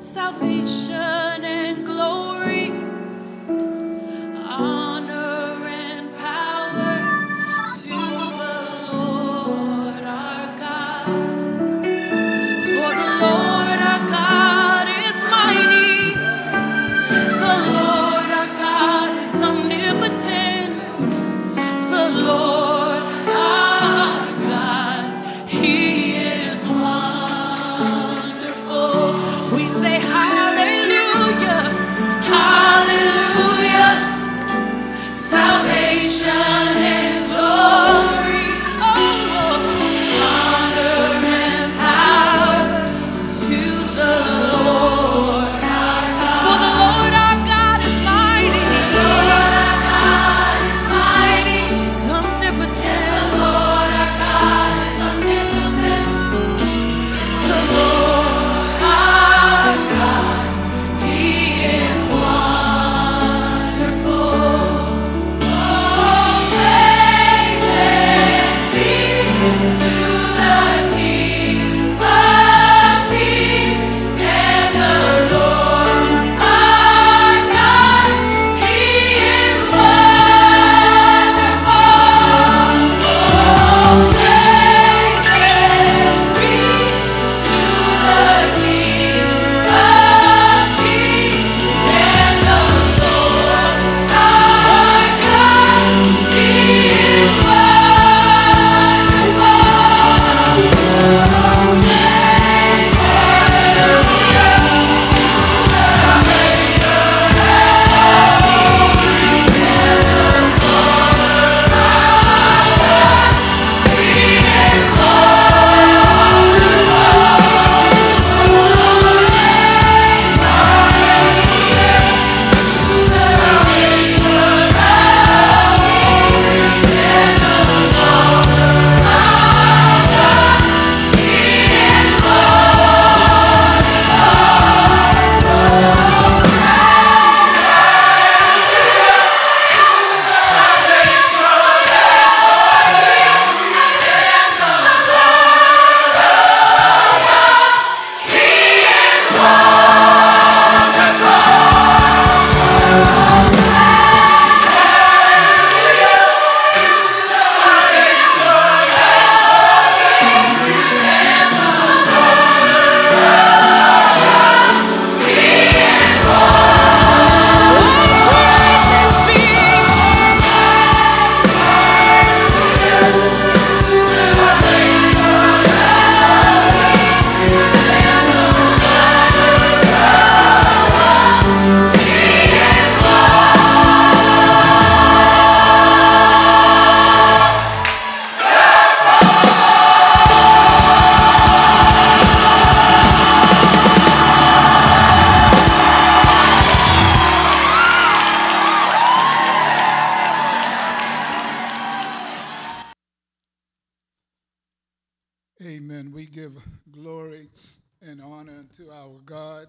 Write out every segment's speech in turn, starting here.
salvation and glory, honor and power to the Lord our God. For the Lord our God is mighty, the Lord our God is omnipotent, the Lord our God, He is wonderful. We say hallelujah, hallelujah, salvation and glory, honor and power to the Lord our God. For the Lord our God is mighty, the Lord our God is mighty, He's omnipotent, the Lord our God is omnipotent, the Lord our God, He is wonderful. Oh, praises be to the King of Peace and the Lord our God. He is wonderful. Oh, praises be to the King of Peace and the Lord our God. He is Amen. We give glory and honor to our God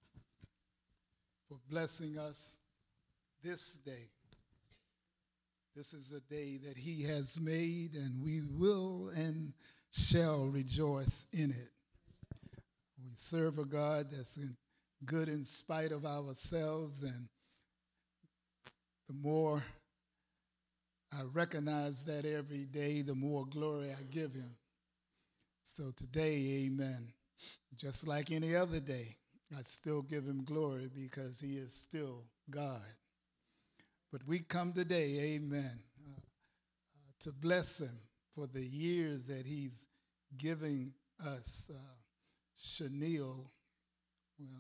for blessing us this day. This is a day that He has made, and we will and shall rejoice in it. We serve a God that's good in spite of ourselves, and the more I recognize that every day, the more glory I give Him. So today, amen, just like any other day, I still give Him glory because He is still God. But we come today, amen, to bless Him for the years that He's giving us. Chenille, well,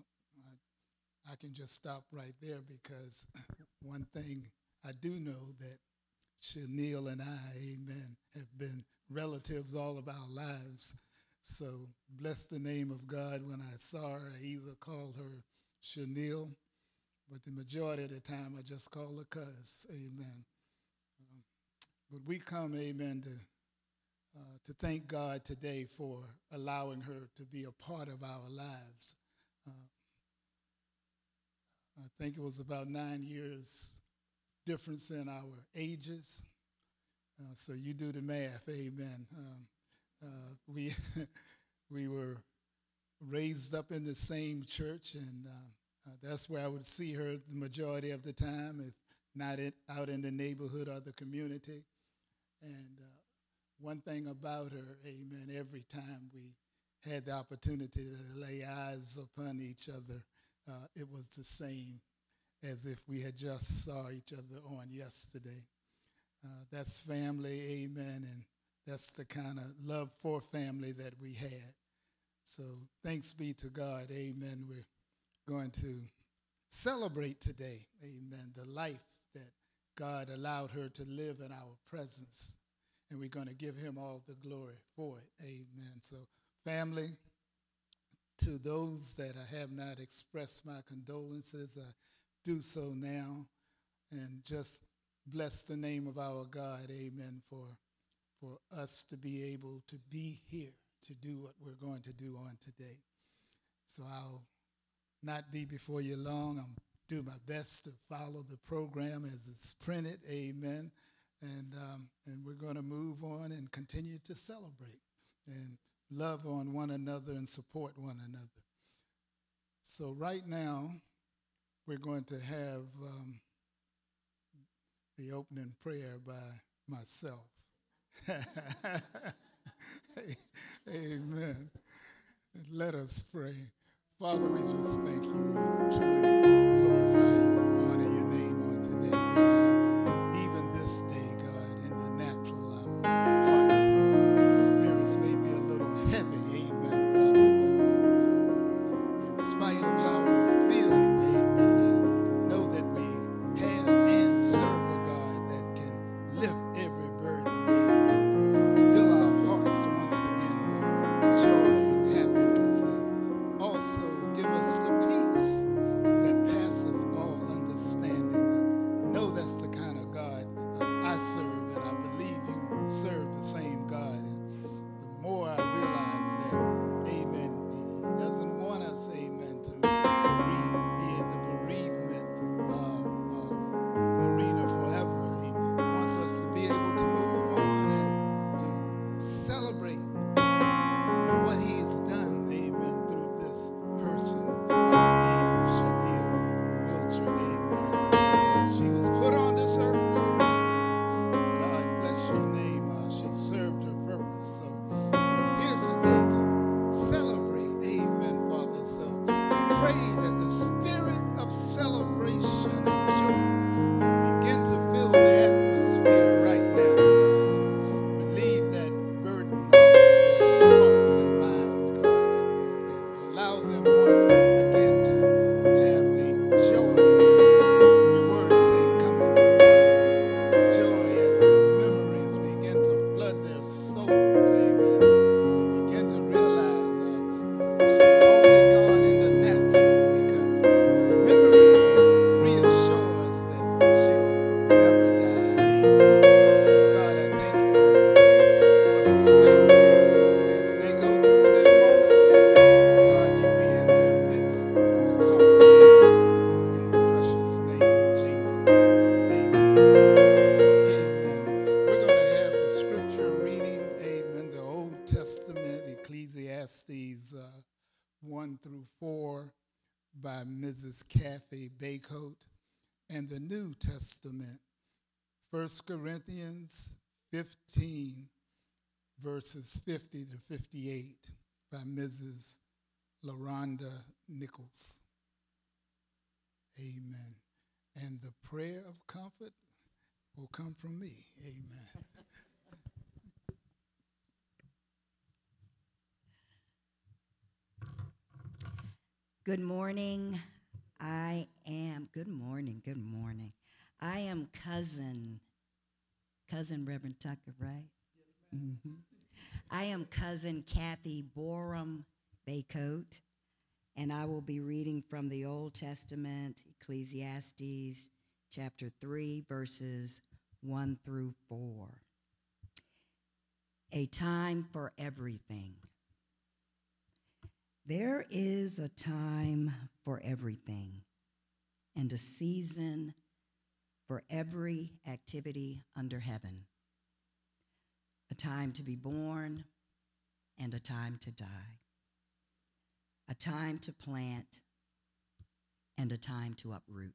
I can just stop right there because one thing I do know that Chenille and I, amen, have been relatives all of our lives. So bless the name of God. When I saw her, I either called her Chenille, but the majority of the time I just call her Cuz, amen. But we come, amen, to thank God today for allowing her to be a part of our lives. I think it was about 9 years difference in our ages. So you do the math, amen. We we were raised up in the same church, and that's where I would see her the majority of the time, if not out in the neighborhood or the community. And one thing about her, amen, every time we had the opportunity to lay eyes upon each other, it was the same as if we had just saw each other on yesterday. That's family, amen, and that's the kind of love for family that we had. So thanks be to God, amen. We're going to celebrate today, amen, the life that God allowed her to live in our presence. And we're going to give him all the glory for it, amen. So family, to those that I have not expressed my condolences, I do so now, and just bless the name of our God, amen, for us to be able to be here to do what we're going to do on today. So I'll not be before you long. I'll do my best to follow the program as it's printed, amen, and we're going to move on and continue to celebrate and love on one another and support one another. So right now, we're going to have the opening prayer by myself. Amen. Let us pray. Father, we just thank you. We truly glorify you and honor your name on today, God. And even this day, God, in the natural, our hearts and spirits may be a little heavy, amen, Father. But in spite of how we're feeling, amen, I know that we have and serve a God that can lift every burden, amen, and fill our hearts once again with joy and happiness, and also give us the peace that passeth all understanding. I know that's the kind of God I serve, and I believe you serve the same God. And the more I realize that, amen, he doesn't want us, amen, to be in the bereavement arena forever. He wants us to be able to move on and to celebrate what he's done, amen, through this person by the name of Chanel Wilchard, amen. She was put on this earth for a reason. God bless your name. She served her purpose. So we're here today to celebrate, amen, Father. So I pray that the spirit of celebration and joy will begin to fill the atmosphere right now, God, to relieve that burden off of their hearts and minds, God, and allow them once again to have the joy that your words say come in the morning, the joy as the memories begin to flood their souls, amen, and they begin to realize she's only gone in the natural, because the memories will reassure us that she'll never die, amen. So God, I thank you on today for this family. As they go through their moments, God, you be in their midst to comfort them. In the precious name of Jesus, amen. Amen. We're going to have the scripture reading, amen, the Old Testament, Ecclesiastes 1 through 4 by Mrs. Kathy Baycoat, and the New Testament, 1 Corinthians 15, verses 50 to 58 by Mrs. LaRonda Nichols. Amen. And the prayer of comfort will come from me. Amen. Good morning. Good morning. I am cousin Reverend Tucker, right? Mm-hmm. I am cousin Kathy Borum Baycoat, and I will be reading from the Old Testament, Ecclesiastes chapter 3, verses 1 through 4. A time for everything. There is a time for everything, and a season for every activity under heaven. A time to be born and a time to die. a time to plant and a time to uproot,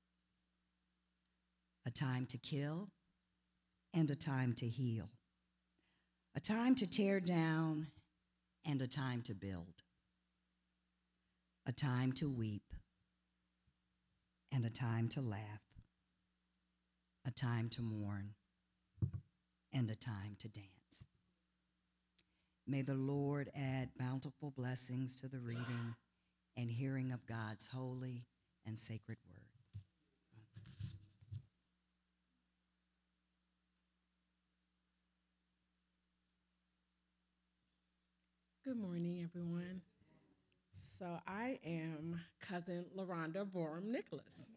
a time to kill and a time to heal, a time to tear down and a time to build, a time to weep and a time to laugh, a time to mourn and a time to dance. May the Lord add bountiful blessings to the reading and hearing of God's holy and sacred word. Good morning, everyone. So I am cousin LaRonda Borum Nicholas.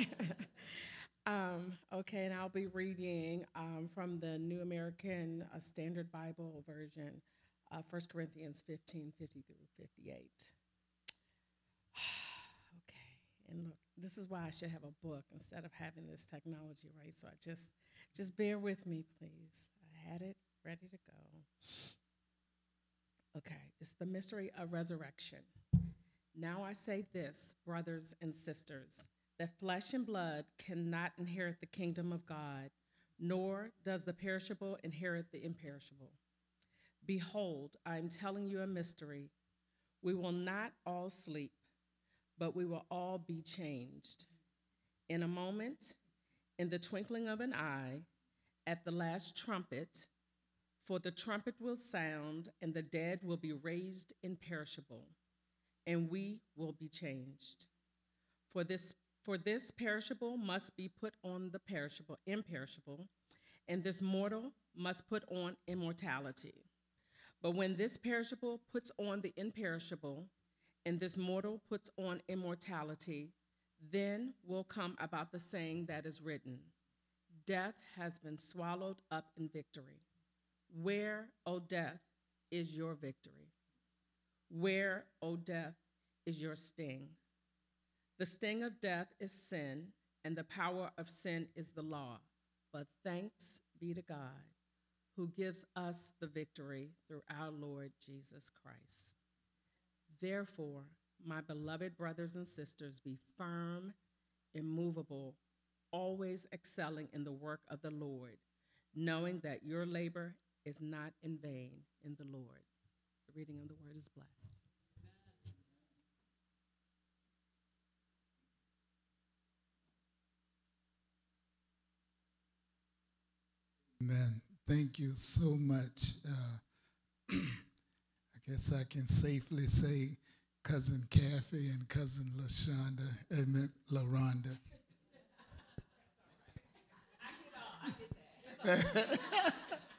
Okay, and I'll be reading from the New American Standard Bible Version, 1 Corinthians 15, 50 through 58. Okay, and look, this is why I should have a book instead of having this technology, right? So just bear with me, please. I had it ready to go. Okay, it's the mystery of resurrection. Now I say this, brothers and sisters, that flesh and blood cannot inherit the kingdom of God, nor does the perishable inherit the imperishable. Behold, I am telling you a mystery. We will not all sleep, but we will all be changed. In a moment, in the twinkling of an eye, at the last trumpet, for the trumpet will sound, and the dead will be raised imperishable, and we will be changed. For this perishable must be put on the imperishable, and this mortal must put on immortality. But when this perishable puts on the imperishable, and this mortal puts on immortality, then will come about the saying that is written, death has been swallowed up in victory. Where, O death, is your victory? Where, O death, is your sting? The sting of death is sin, and the power of sin is the law. But thanks be to God, who gives us the victory through our Lord Jesus Christ. Therefore, my beloved brothers and sisters, be firm, immovable, always excelling in the work of the Lord, knowing that your labor is not in vain in the Lord. The reading of the word is blessed. Amen. Thank you so much. I guess I can safely say Cousin Kathy and Cousin LaShonda, amen, LaRonda. I get that.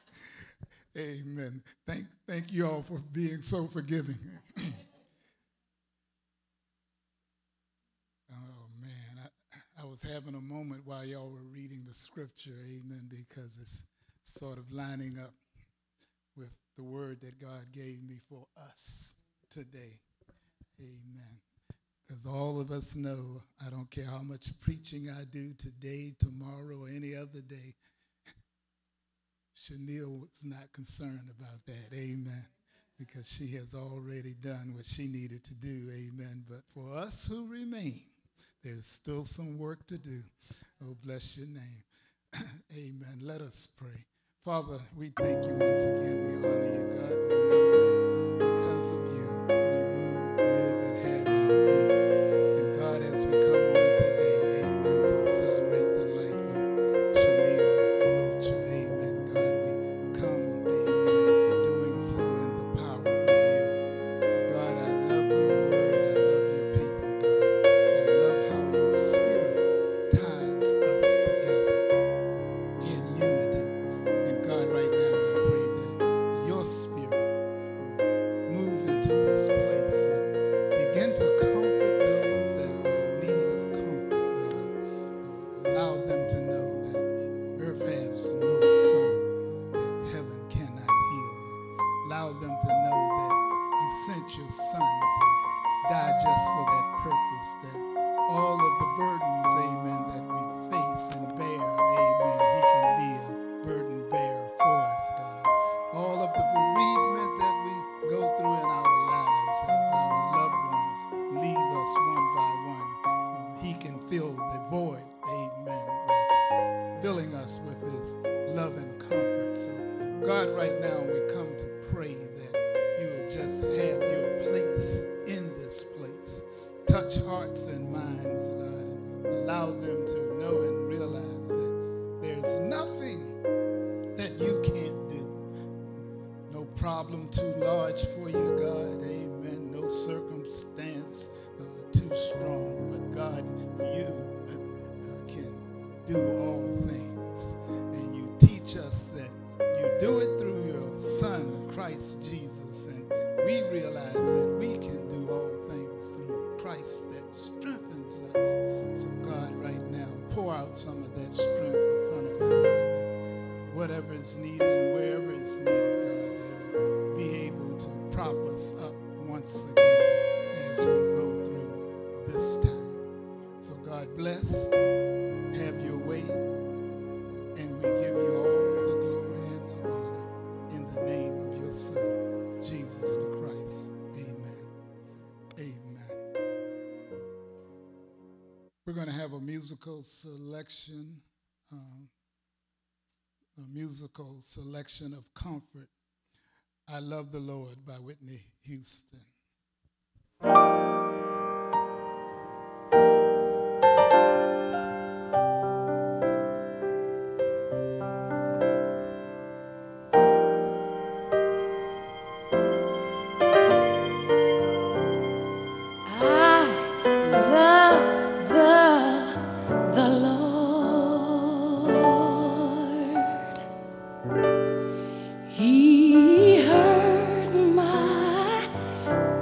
Amen. Thank you all for being so forgiving. Oh, man. I was having a moment while y'all were reading the scripture, amen, because it's sort of lining up with the word that God gave me for us today. Amen. Because all of us know, I don't care how much preaching I do today, tomorrow, or any other day, Chanel was not concerned about that, amen, because she has already done what she needed to do, amen. But for us who remain, there's still some work to do. Oh, bless your name. Amen. Let us pray. Father, we thank you once again. We honor you, God. We know that because of you, we move, live, and have our being. And God, as we come on today, amen, to celebrate the life of Chanel Roach, amen, God, we come, amen, doing so in the power of you. God, I love your word. I love your people, God. I love how your spirit ties us together in unity. And God, right now, I pray that your spirit will move into this place and begin to comfort those that are in need of comfort, God. Allow them to know that earth has no sorrow that heaven cannot heal. Allow them to know that you sent your son to die just for that purpose, that all of the burdens, amen, that we face and bear, amen, he can be a burden bearer for us, God. All of the bereavement that we go through in our lives as our loved ones problem too large for you, God. Amen. No circumstance too strong, but God, you can do all things. And you teach us that you do it through your Son, Christ Jesus. And we realize that we can do all things through Christ that strengthens us. So God, right now, pour out some of that strength upon us, God, that whatever is needed and wherever it's needed, God, that will be able to prop us up once again as we go through this time. So God bless, have your way, and we give you all the glory and the honor in the name of your Son, Jesus the Christ. Amen. Amen. We're going to have a musical selection, of Comfort. I Love the Lord by Whitney Houston. He heard my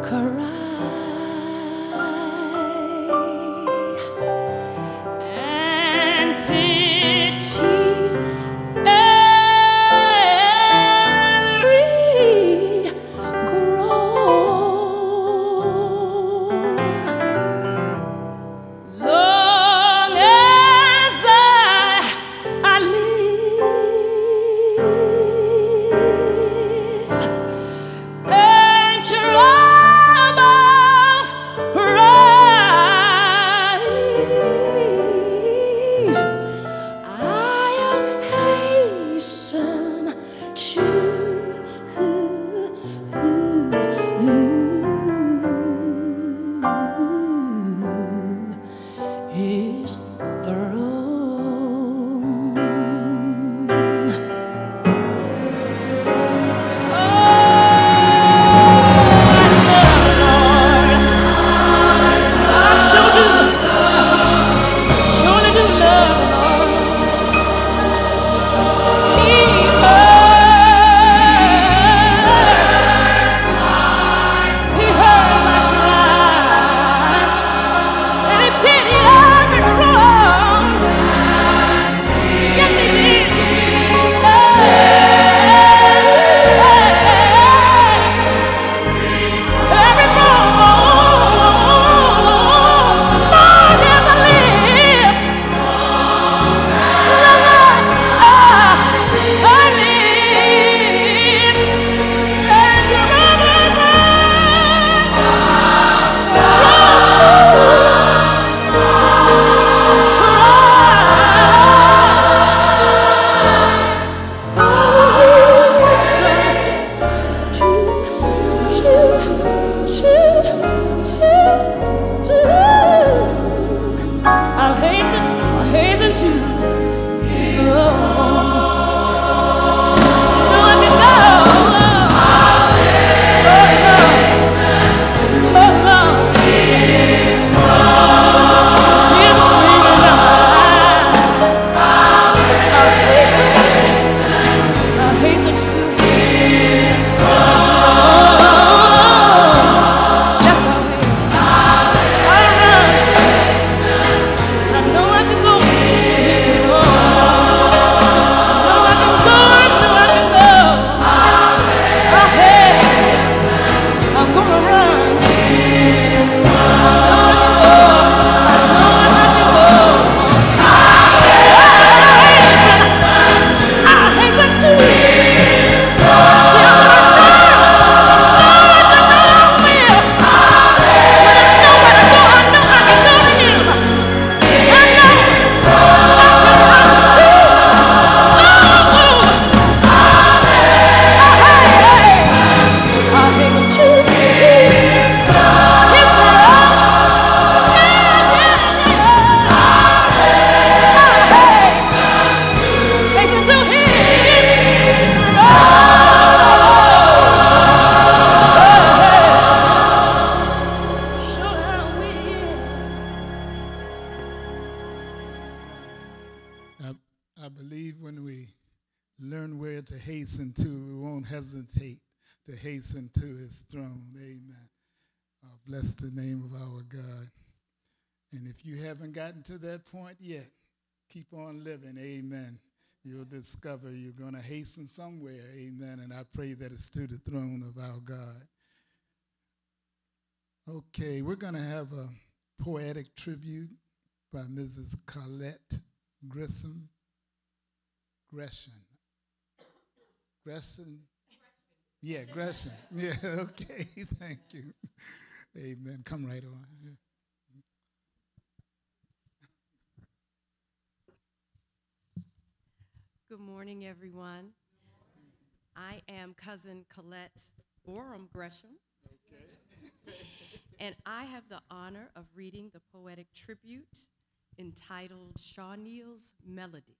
we won't hesitate to hasten to his throne. Amen. Bless the name of our God. And if you haven't gotten to that point yet, keep on living. Amen. You'll discover you're going to hasten somewhere. Amen. And I pray that it's to the throne of our God. Okay, we're going to have a poetic tribute by Mrs. Colette Gresham. Yeah, Gresham. Yeah, okay, thank you. Amen. Come right on. Yeah. Good morning, everyone. I am cousin Colette Borum Gresham. Okay. And I have the honor of reading the poetic tribute entitled Shawneel's Melody.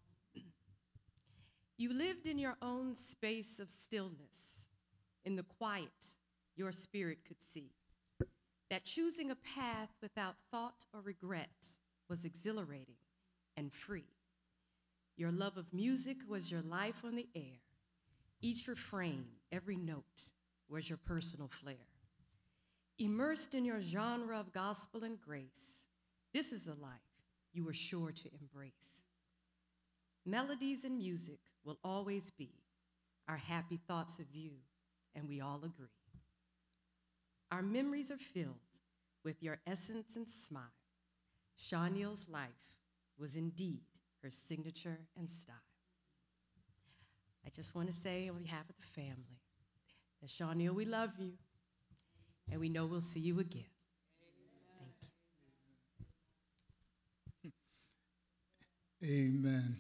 You lived in your own space of stillness, in the quiet your spirit could see, that choosing a path without thought or regret was exhilarating and free. Your love of music was your life on the air. Each refrain, every note was your personal flair. Immersed in your genre of gospel and grace, this is a life you were sure to embrace. Melodies and music will always be our happy thoughts of you, and we all agree. Our memories are filled with your essence and smile. Shawneel's life was indeed her signature and style. I just want to say on behalf of the family that Shawneel, we love you, and we know we'll see you again. Thank you. Amen.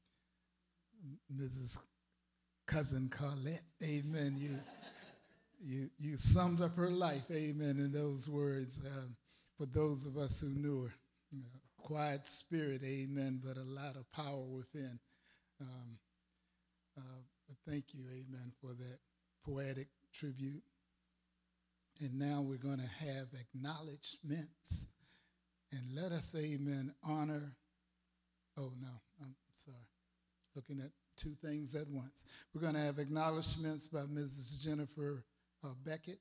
Mrs. Cousin Colette, amen. You summed up her life, amen, in those words. For those of us who knew her, quiet spirit, amen, but a lot of power within. But thank you, amen, for that poetic tribute. And now we're going to have acknowledgments. And let us, amen, honor. Oh, no, I'm sorry. Looking at two things at once. We're going to have acknowledgments by Mrs. Jennifer Beckett.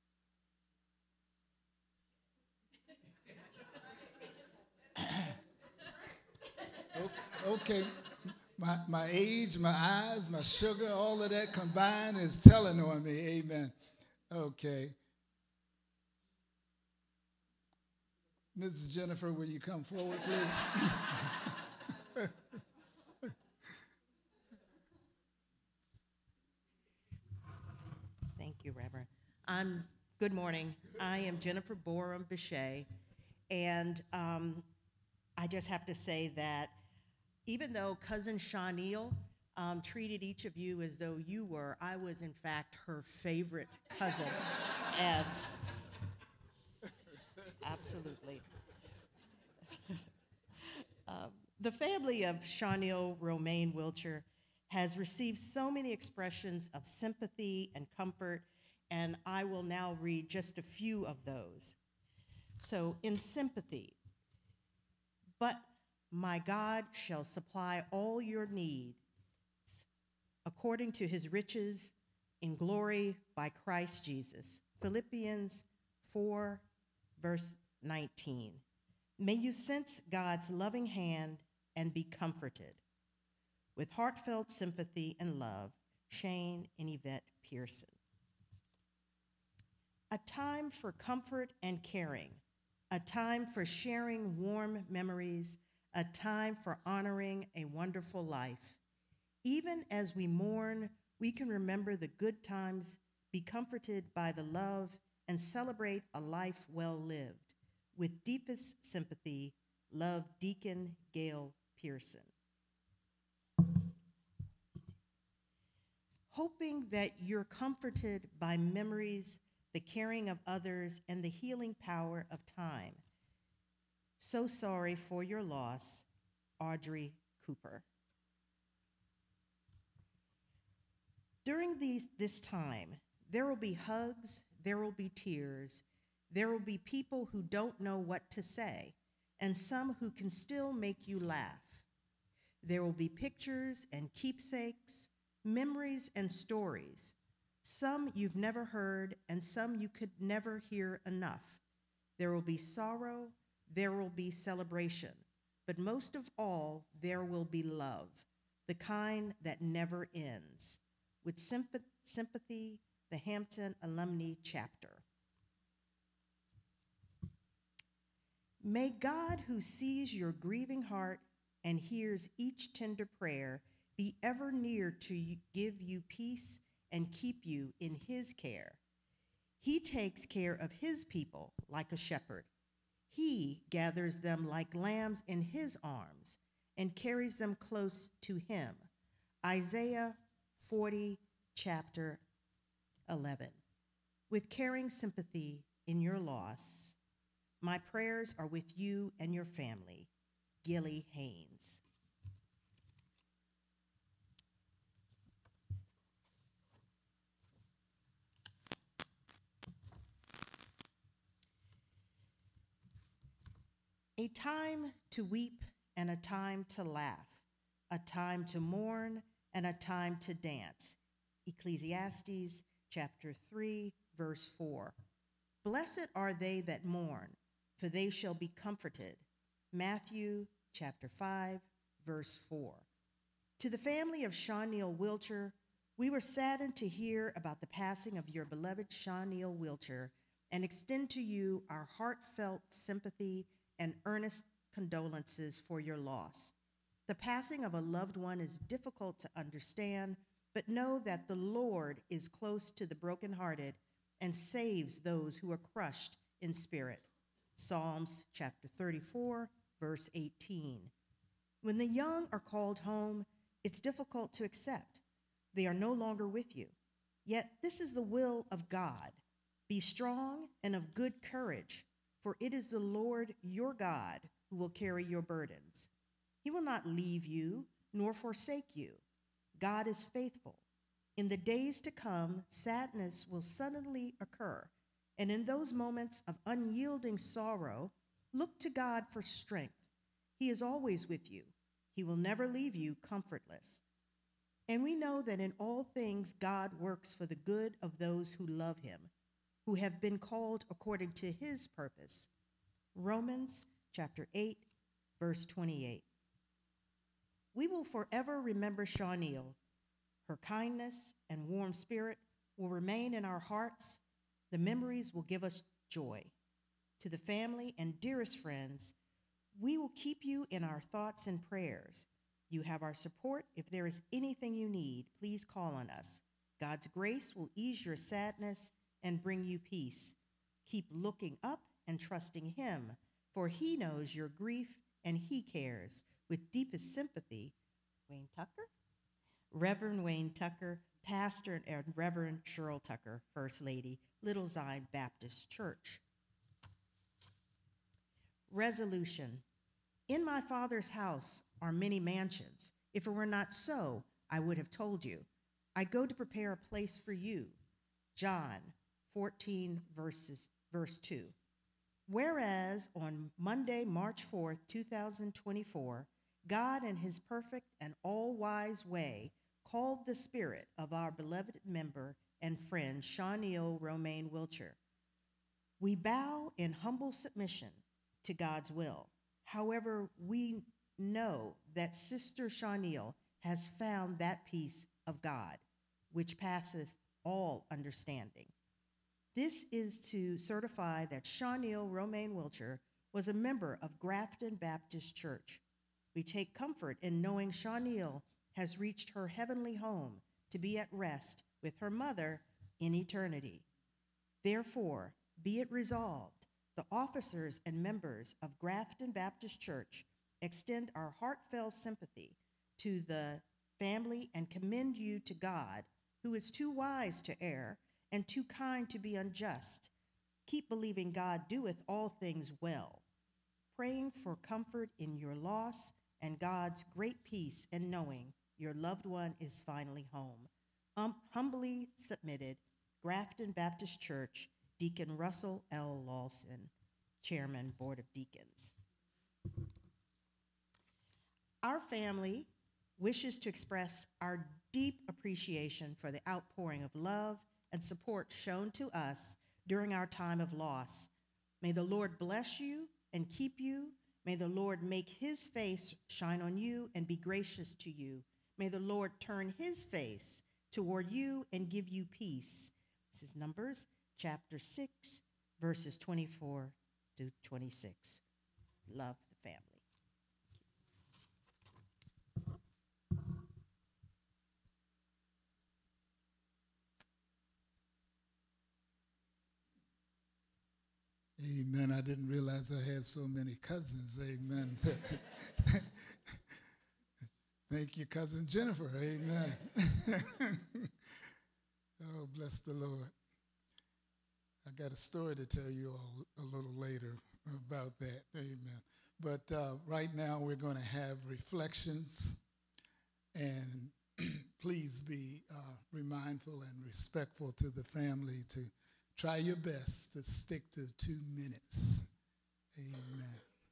Okay, my age, my eyes, my sugar, all of that combined is telling on me, amen. Okay. Mrs. Jennifer, will you come forward, please? Thank you, Reverend. Good morning. I am Jennifer Borum Bechet, and I just have to say that even though Cousin Shawneel treated each of you as though you were, I was in fact her favorite cousin. And absolutely. The family of Shawneel Romaine Wilcher has received so many expressions of sympathy and comfort, and I will now read just a few of those. So, in sympathy, but my God shall supply all your needs according to his riches in glory by Christ Jesus. Philippians 4, verse 19. May you sense God's loving hand and be comforted. With heartfelt sympathy and love, Shane and Yvette Pearson. A time for comfort and caring, a time for sharing warm memories, a time for honoring a wonderful life. Even as we mourn, we can remember the good times, be comforted by the love, and celebrate a life well lived. With deepest sympathy, love Deacon Gail Pearson. Hoping that you're comforted by memories, the caring of others, and the healing power of time. So sorry for your loss, Audrey Cooper. During this time, there will be hugs, there will be tears, there will be people who don't know what to say, and some who can still make you laugh. There will be pictures and keepsakes, memories and stories. Some you've never heard, and some you could never hear enough. There will be sorrow, there will be celebration, but most of all, there will be love, the kind that never ends. With sympathy, the Hampton Alumni Chapter. May God, who sees your grieving heart and hears each tender prayer, be ever near to give you peace and keep you in his care. He takes care of his people like a shepherd. He gathers them like lambs in his arms and carries them close to him. Isaiah 40, chapter 11. With caring sympathy in your loss, my prayers are with you and your family. Gilly Haynes. A time to weep and a time to laugh, a time to mourn and a time to dance. Ecclesiastes chapter 3, verse 4. Blessed are they that mourn, for they shall be comforted. Matthew chapter 5, verse 4. To the family of Shawneel Wilcher, we were saddened to hear about the passing of your beloved Shawneel Wilcher and extend to you our heartfelt sympathy and earnest condolences for your loss. The passing of a loved one is difficult to understand, but know that the Lord is close to the brokenhearted and saves those who are crushed in spirit. Psalms chapter 34, verse 18. When the young are called home, it's difficult to accept. They are no longer with you. Yet this is the will of God. Be strong and of good courage, for it is the Lord your God who will carry your burdens. He will not leave you nor forsake you. God is faithful. In the days to come, sadness will suddenly occur, and in those moments of unyielding sorrow, look to God for strength. He is always with you. He will never leave you comfortless. And we know that in all things God works for the good of those who love him, who have been called according to his purpose. Romans chapter 8, verse 28. We will forever remember Shawneel. Her kindness and warm spirit will remain in our hearts. The memories will give us joy. To the family and dearest friends, we will keep you in our thoughts and prayers. You have our support. If there is anything you need, please call on us. God's grace will ease your sadness and bring you peace. Keep looking up and trusting him, for he knows your grief and he cares. With deepest sympathy, Wayne Tucker? Reverend Wayne Tucker, pastor, and Reverend Cheryl Tucker, First Lady, Little Zion Baptist Church. Resolution. In my Father's house are many mansions. If it were not so, I would have told you. I go to prepare a place for you. John 14, verse 2. Whereas on Monday, March 4th, 2024, God in his perfect and all-wise way called the spirit of our beloved member and friend, Shawneel Romaine Wilcher. We bow in humble submission to God's will. However, we know that Sister Shawneel has found that peace of God, which passeth all understanding. This is to certify that Shawneel Romaine Wilcher was a member of Grafton Baptist Church. We take comfort in knowing Shawneel has reached her heavenly home to be at rest with her mother in eternity. Therefore, be it resolved, the officers and members of Grafton Baptist Church extend our heartfelt sympathy to the family and commend you to God, who is too wise to err and too kind to be unjust. Keep believing God doeth all things well, praying for comfort in your loss and God's great peace in knowing your loved one is finally home. Humbly submitted, Grafton Baptist Church, Deacon Russell L. Lawson, Chairman, Board of Deacons. Our family wishes to express our deep appreciation for the outpouring of love and support shown to us during our time of loss. May the Lord bless you and keep you. May the Lord make his face shine on you and be gracious to you. May the Lord turn his face toward you and give you peace. This is Numbers chapter 6, verses 24 to 26. Love the family. Amen. I didn't realize I had so many cousins. Amen. Thank you, Cousin Jennifer. Amen. Oh, bless the Lord. I got a story to tell you all a little later about that. Amen. But right now we're going to have reflections, and please be mindful and respectful to the family to try your best to stick to 2 minutes. Amen.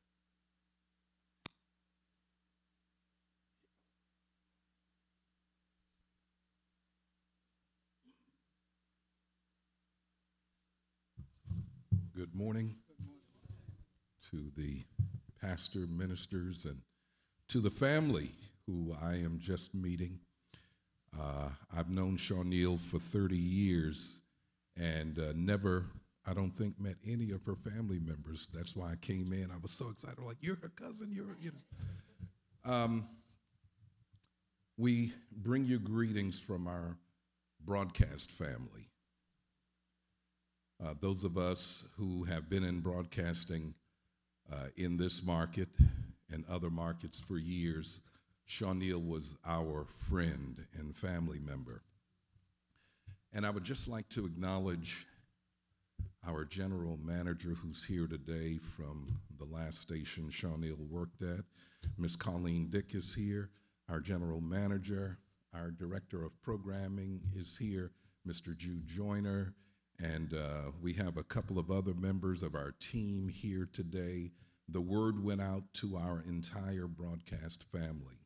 Good morning to the pastor, ministers, and to the family who I am just meeting. I've known Shawneel for 30 years and never, I don't think, met any of her family members. That's why I came in. I was so excited, like, you're her cousin, you know. We bring you greetings from our broadcast family. Those of us who have been in broadcasting in this market and other markets for years, Shawneel was our friend and family member. And I would just like to acknowledge our general manager who's here today from the last station Shawneel worked at. Ms. Colleen Dick is here. Our general manager, our director of programming is here, Mr. Jude Joyner, and we have a couple of other members of our team here today. The word went out to our entire broadcast family.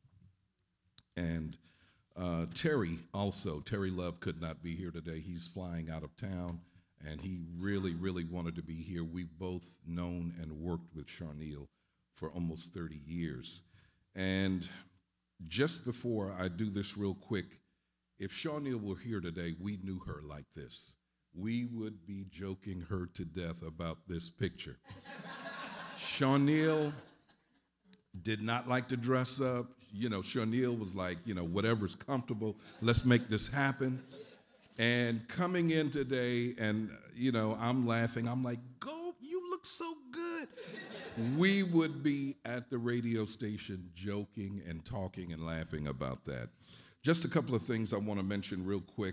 And Terry Love could not be here today. He's flying out of town, and he really, really wanted to be here. We've both known and worked with Shawneel for almost 30 years. And just before I do this real quick, if Shawneel were here today, we knew her like this. We would be joking her to death about this picture. Shawneel did not like to dress up. You know, Shawneel was like, you know, whatever's comfortable, let's make this happen. And coming in today, and, you know, I'm laughing. I'm like, go, you look so good. We would be at the radio station joking and talking and laughing about that. Just a couple of things I want to mention real quick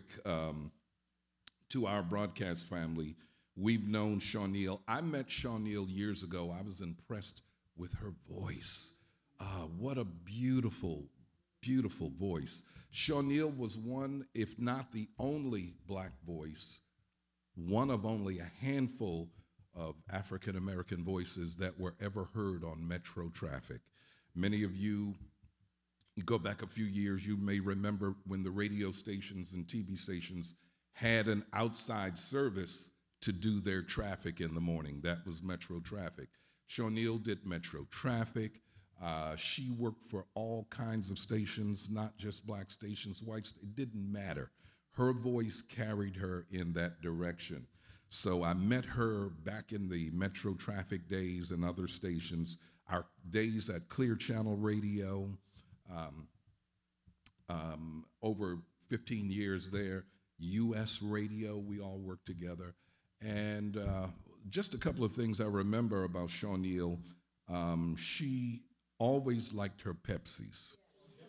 to our broadcast family. We've known Shawneel. I met Shawneel years ago. I was impressed with her voice. What a beautiful, beautiful voice. Shawneel was one, if not the only black voice, one of only a handful of African-American voices that were ever heard on Metro Traffic. Many of you go back a few years, you may remember when the radio stations and TV stations had an outside service to do their traffic in the morning. That was Metro Traffic. Shawneel did Metro Traffic. She worked for all kinds of stations, not just black stations, white, it didn't matter. Her voice carried her in that direction. So I met her back in the Metro Traffic days and other stations, our days at Clear Channel Radio, over 15 years there, US Radio, we all worked together. And just a couple of things I remember about Shawneel. She always liked her Pepsis.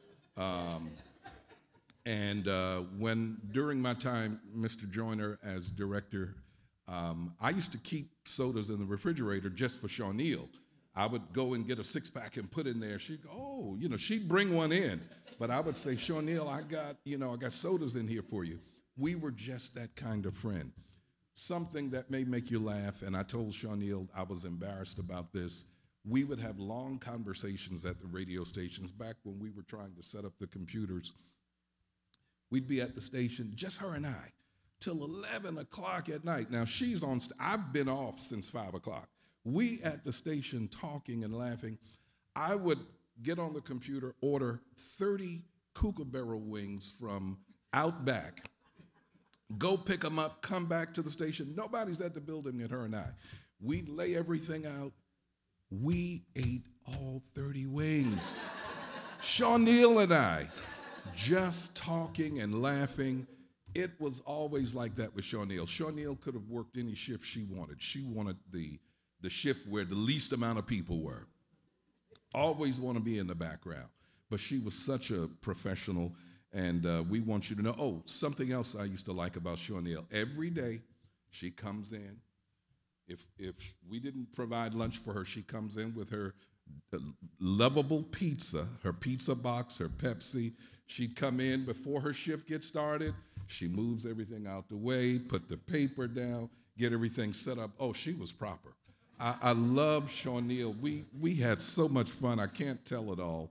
When during my time, Mr. Joyner as director, I used to keep sodas in the refrigerator just for Shawneel. I would go and get a six-pack and put in there. She'd go, oh, you know, she'd bring one in. But I would say, Shawneel, I got sodas in here for you. We were just that kind of friend. Something that may make you laugh, and I told Shawneel I was embarrassed about this. We would have long conversations at the radio stations back when we were trying to set up the computers. We'd be at the station, just her and I, till 11 o'clock at night. Now, she's on, I've been off since 5 o'clock. We at the station talking and laughing. I would get on the computer, order 30 Kookaburra wings from Outback, go pick them up, come back to the station. Nobody's at the building but her and I. We'd lay everything out. We ate all 30 wings. Shawneel and I, just talking and laughing. It was always like that with Shawneel. Shawneel could have worked any shift she wanted. She wanted the shift where the least amount of people were. Always want to be in the background. But she was such a professional, and we want you to know, oh, something else I used to like about Shawneel. Every day she comes in. If we didn't provide lunch for her, she comes in with her lovable pizza, her pizza box, her Pepsi. She'd come in before her shift gets started. She moves everything out the way, put the paper down, get everything set up. Oh, she was proper. I love Shawneel. We had so much fun. I can't tell it all.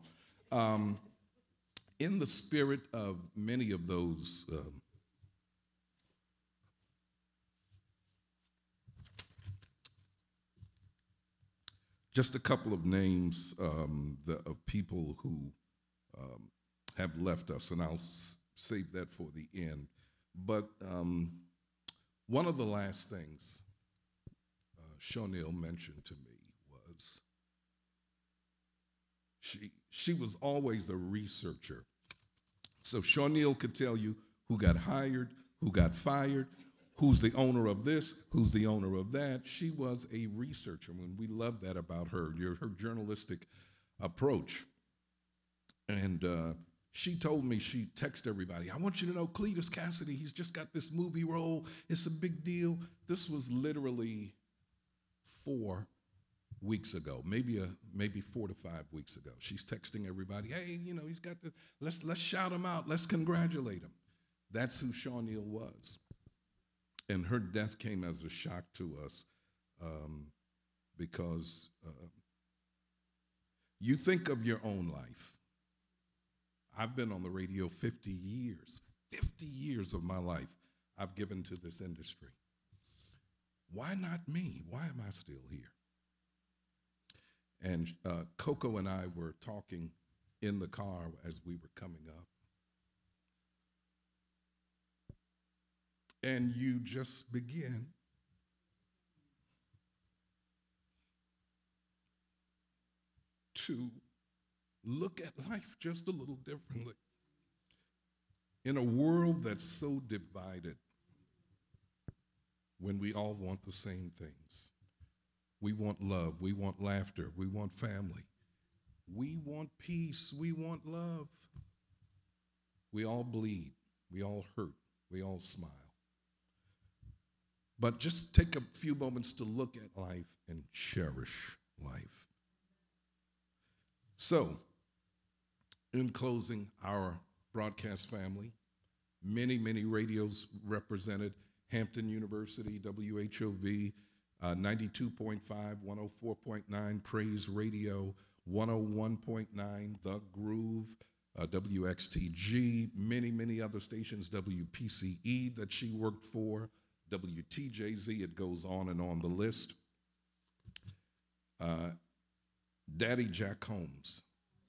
In the spirit of many of those just a couple of names of people who have left us, and I'll save that for the end. But one of the last things Shawneel mentioned to me was she was always a researcher. So Shawneel could tell you who got hired, who got fired, who's the owner of this, who's the owner of that. She was a researcher, and we love that about her, her journalistic approach. And she told me, she texted everybody, I want you to know Cletus Cassidy, he's just got this movie role. It's a big deal. This was literally 4 weeks ago, maybe 4 to 5 weeks ago. She's texting everybody, hey, you know, he's got the, let's shout him out, let's congratulate him. That's who Shawneel was. And her death came as a shock to us because you think of your own life. I've been on the radio 50 years. 50 years of my life I've given to this industry. Why not me? Why am I still here? And Coco and I were talking in the car as we were coming up. And you just begin to look at life just a little differently. In a world that's so divided, when we all want the same things. We want love, we want laughter, we want family. We want peace, we want love. We all bleed, we all hurt, we all smile. But just take a few moments to look at life and cherish life. So, in closing, our broadcast family, many, many radios represented, Hampton University, WHOV, 92.5, 104.9, Praise Radio, 101.9, The Groove, WXTG, many, many other stations, WPCE that she worked for, WTJZ, it goes on and on the list. Daddy Jack Holmes.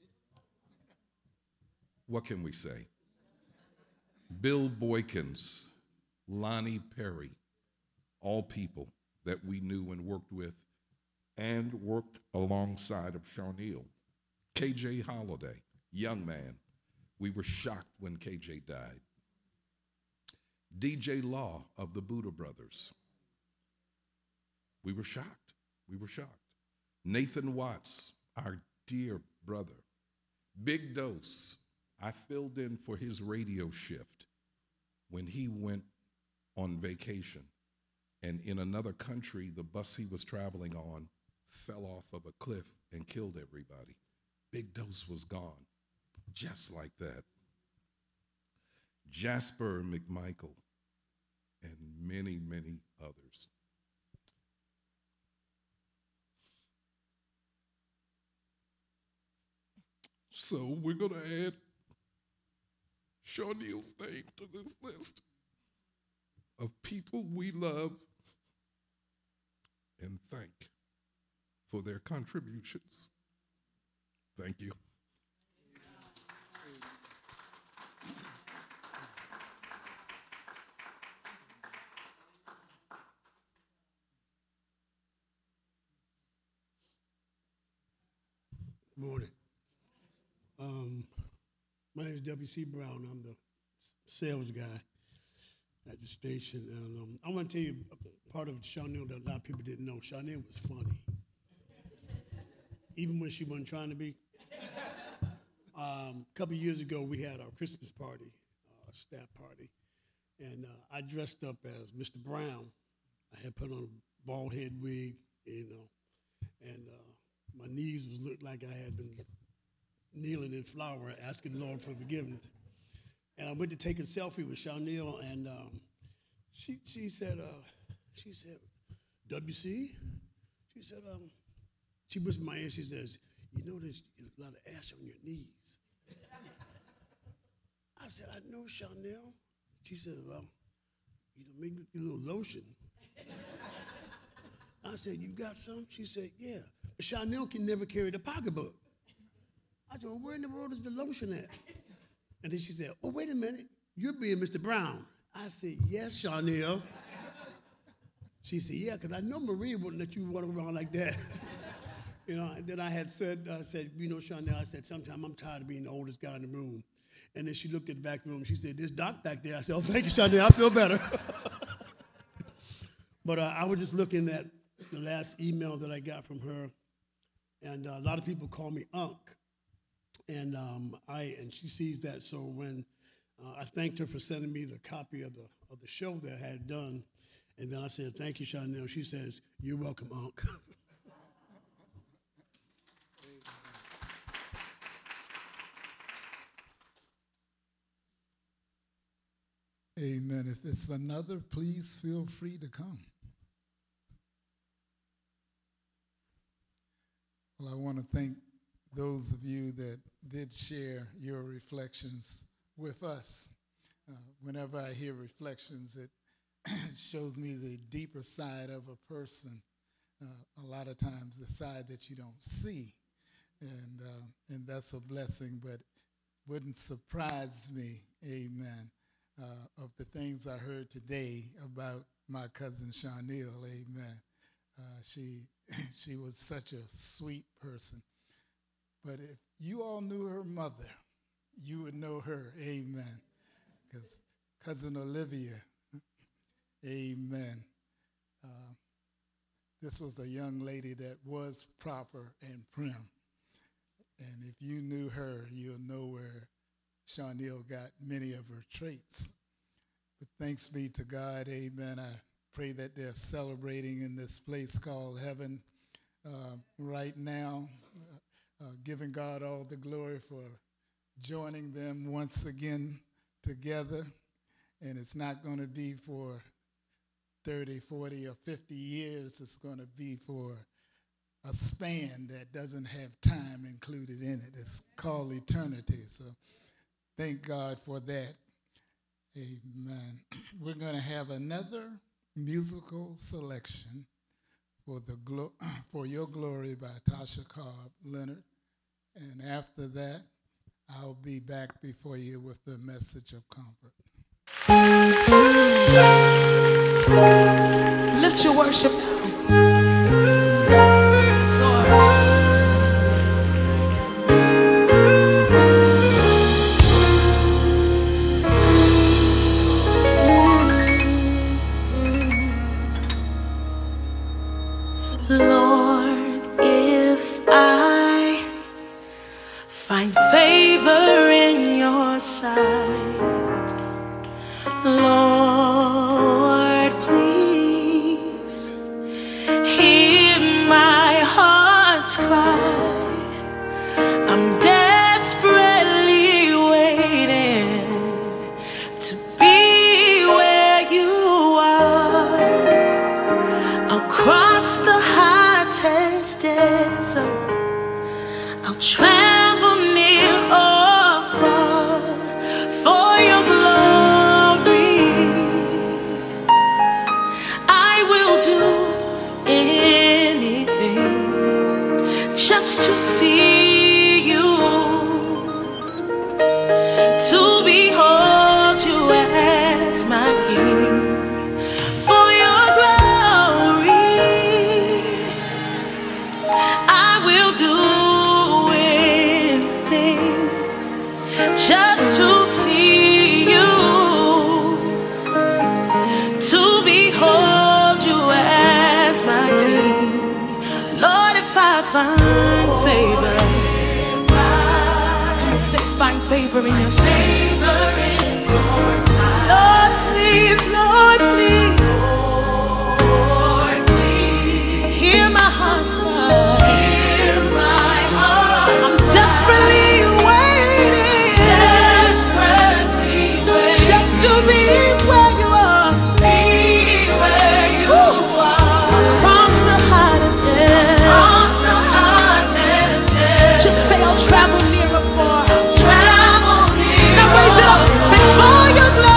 What can we say? Bill Boykins, Lonnie Perry, all people that we knew and worked with and worked alongside of Shawneel. KJ Holiday, young man. We were shocked when KJ died. DJ Law of the Buddha Brothers. We were shocked. We were shocked. Nathan Watts, our dear brother. Big Dose. I filled in for his radio shift when he went on vacation. And in another country, the bus he was traveling on fell off of a cliff and killed everybody. Big Dose was gone, just like that. Jasper McMichael, and many, many others. So we're going to add Charneil's name to this list of people we love and thank for their contributions. Thank you. Morning. My name is W.C. Brown. I'm the sales guy at the station. And I want to tell you a part of Charneil that a lot of people didn't know. Charneil was funny, even when she wasn't trying to be. A couple of years ago, we had our Christmas party, staff party, and I dressed up as Mr. Brown. I had put on a bald head wig, and my knees looked like I had been kneeling in flour, asking the Lord for forgiveness. And I went to take a selfie with Charneil, and she said, WC? She said, she whispered in my ear, she says, you know there's a lot of ash on your knees. I said, I know, Charneil. She said, well, maybe a little lotion. I said, you got some? She said, yeah. But Charneil can never carry the pocketbook. I said, well, where in the world is the lotion at? And then she said, oh, wait a minute. You're being Mr. Brown. I said, yes, Charneil. She said, yeah, because I know Maria wouldn't let you walk around like that. And then I had said, Charneil, I said, sometime I'm tired of being the oldest guy in the room. And then she looked at the back room. She said, there's Doc back there. I said, oh, thank you, Charneil. I feel better. But I was just looking at the last email that I got from her. And a lot of people call me Unc. And she sees that. So when I thanked her for sending me the copy of the show that I had done, and then I said, thank you, Charneil. She says, you're welcome, Unc. Amen. If it's another, please feel free to come. Well, I want to thank those of you that did share your reflections with us. Whenever I hear reflections, it shows me the deeper side of a person. A lot of times the side that you don't see, and that's a blessing, but wouldn't surprise me, amen, of the things I heard today about my cousin Charneil, amen. She was such a sweet person. But if you all knew her mother, you would know her, amen. Because Cousin Olivia, amen. This was a young lady that was proper and prim. And if you knew her, you'll know where Charneil got many of her traits. But thanks be to God, amen. I pray that they're celebrating in this place called heaven right now, giving God all the glory for joining them once again together. And it's not going to be for 30, 40, or 50 years. It's going to be for a span that doesn't have time included in it. It's called eternity. So thank God for that. Amen. We're going to have another musical selection for Your Glory by Tasha Cobb Leonard. And after that, I'll be back before you with the message of comfort. Lift your worship Lord, if I find favor in your sight, Lord, please hear my heart's cry. I'm desperately waiting to be where you are. I'll cross the hottest desert. I'll travel near or far for your find favor. Come on, say find favor in your sight. Lord, please, Lord, please. Lord, please. Hear my heart's cry. Hear my heart's I'm desperately waiting. Desperately waiting. Just to be where you are. Be where you are. Across the hottest day. Across the hottest day. Just say I'll travel near or far. I'll travel near. Now raise it up. Say for your glory.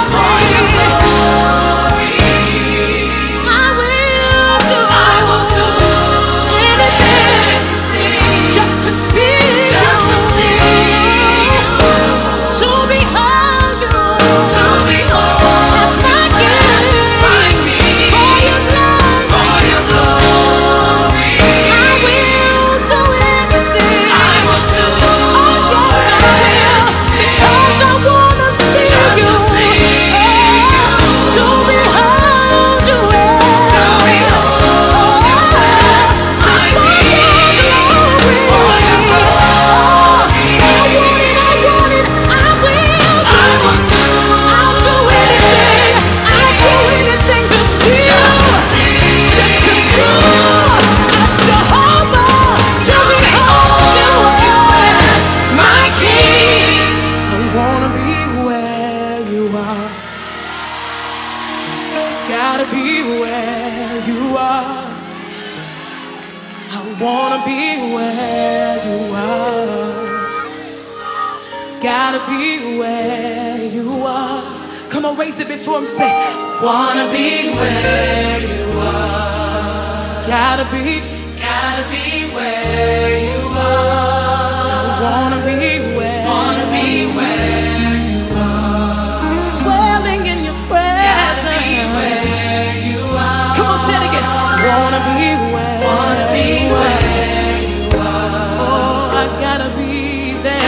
Gotta be where you are. Come on, raise it before him. Say, wanna be where you are. Gotta be where you are. I wanna be where you are. Dwelling in your presence. Gotta be where you are. Come on, say it again. Wanna be where you are. Oh, I gotta be there.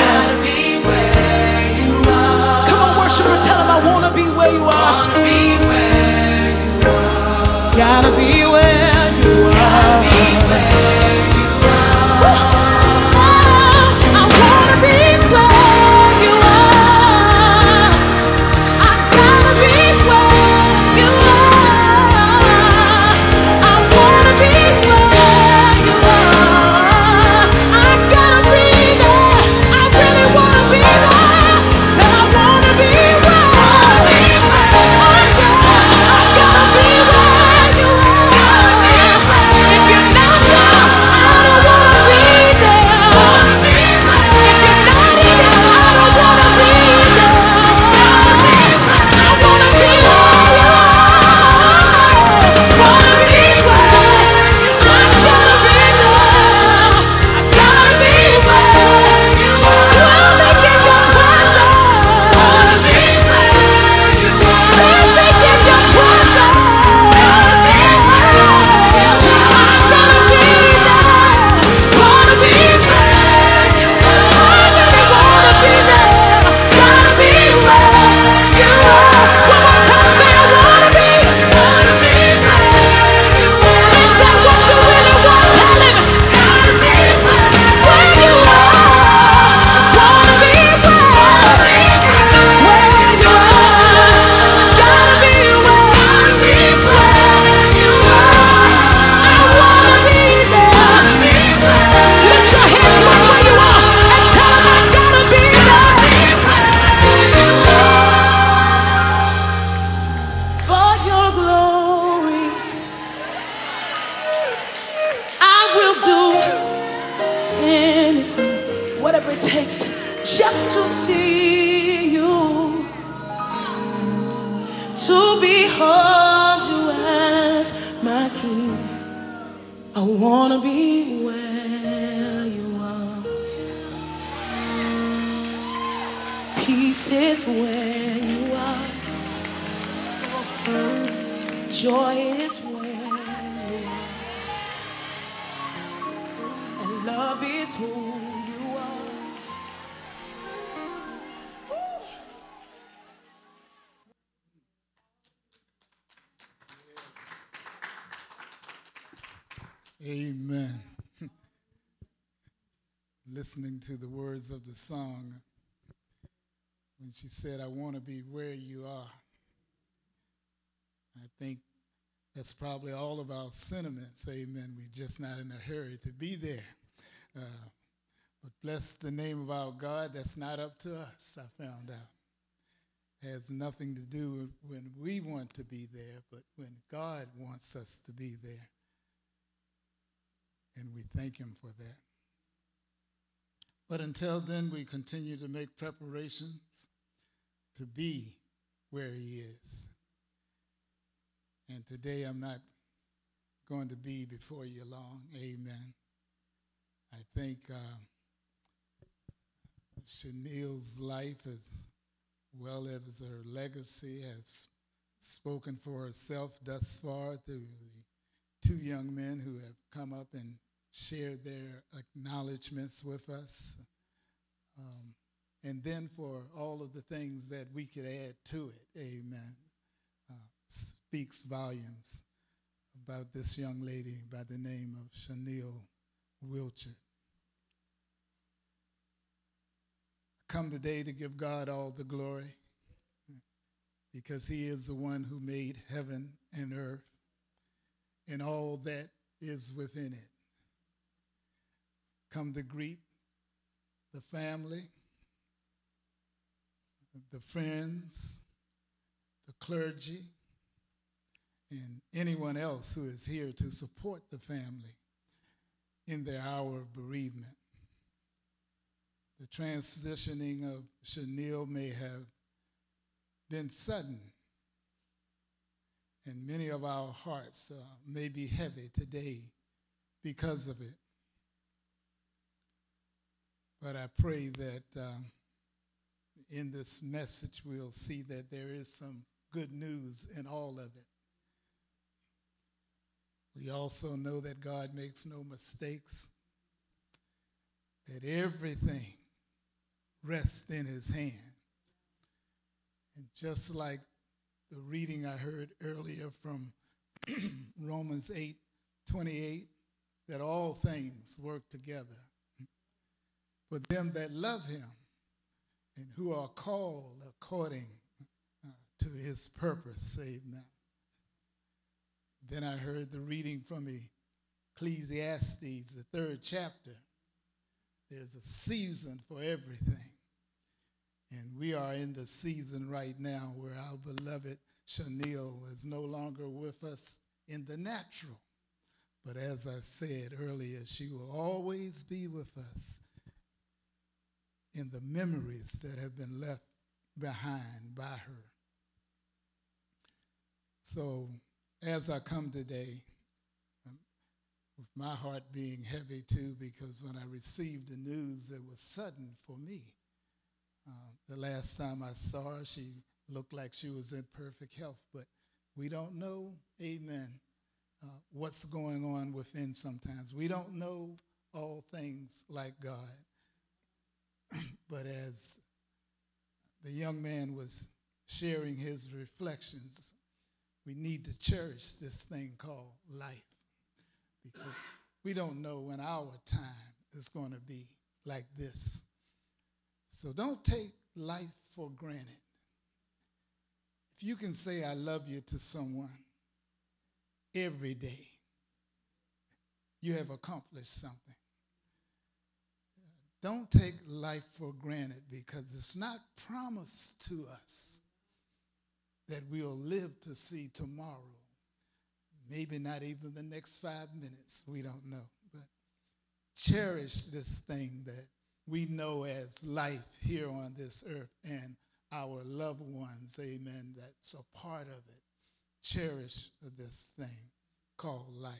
Tell him I wanna be where you are. Wanna be where you are. Gotta be where you are. Gotta be where you are. I wanna be where you are. I gotta be where you are. I wanna be where you are. I gotta be there. I really wanna be there. Said I wanna be. Whatever it takes just to see you, to behold you as my King. I wanna be where you are. Peace is where you are. Joy is where you are. And love is who you are. Amen. listening to the words of the song when she said, I want to be where you are. I think that's probably all of our sentiments, amen. We're just not in a hurry to be there. But bless the name of our God, that's not up to us, I found out. Has nothing to do with when we want to be there, but when God wants us to be there. And we thank him for that. But until then, we continue to make preparations to be where he is. And today I'm not going to be before you long. Amen. I think Chanel's life, as well as her legacy, has spoken for herself thus far through the two young men who have come up and shared their acknowledgments with us. And then for all of the things that we could add to it, amen, speaks volumes about this young lady by the name of Chanel Wilcher. I come today to give God all the glory because he is the one who made heaven and earth and all that is within it. Come to greet the family, the friends, the clergy, and anyone else who is here to support the family in their hour of bereavement. The transitioning of Chanel may have been sudden, and many of our hearts may be heavy today because of it. But I pray that in this message we'll see that there is some good news in all of it. We also know that God makes no mistakes, that everything rests in his hands. And just like the reading I heard earlier from Romans 8:28, that all things work together for them that love him and who are called according to his purpose. Amen. Then I heard the reading from Ecclesiastes, the 3rd chapter. There's a season for everything. And we are in the season right now where our beloved Chanel is no longer with us in the natural. But as I said earlier, she will always be with us in the memories that have been left behind by her. So as I come today, with my heart being heavy too, because when I received the news, it was sudden for me. The last time I saw her, she looked like she was in perfect health, but we don't know, amen, what's going on within sometimes. We don't know all things like God. But as the young man was sharing his reflections, we need to cherish this thing called life, because we don't know when our time is going to be like this. So don't take life for granted. If you can say I love you to someone every day, you have accomplished something. Don't take life for granted, because it's not promised to us that we'll live to see tomorrow. Maybe not even the next 5 minutes, we don't know. But cherish this thing that we know as life here on this earth, and our loved ones, amen, that's a part of it. Cherish this thing called life.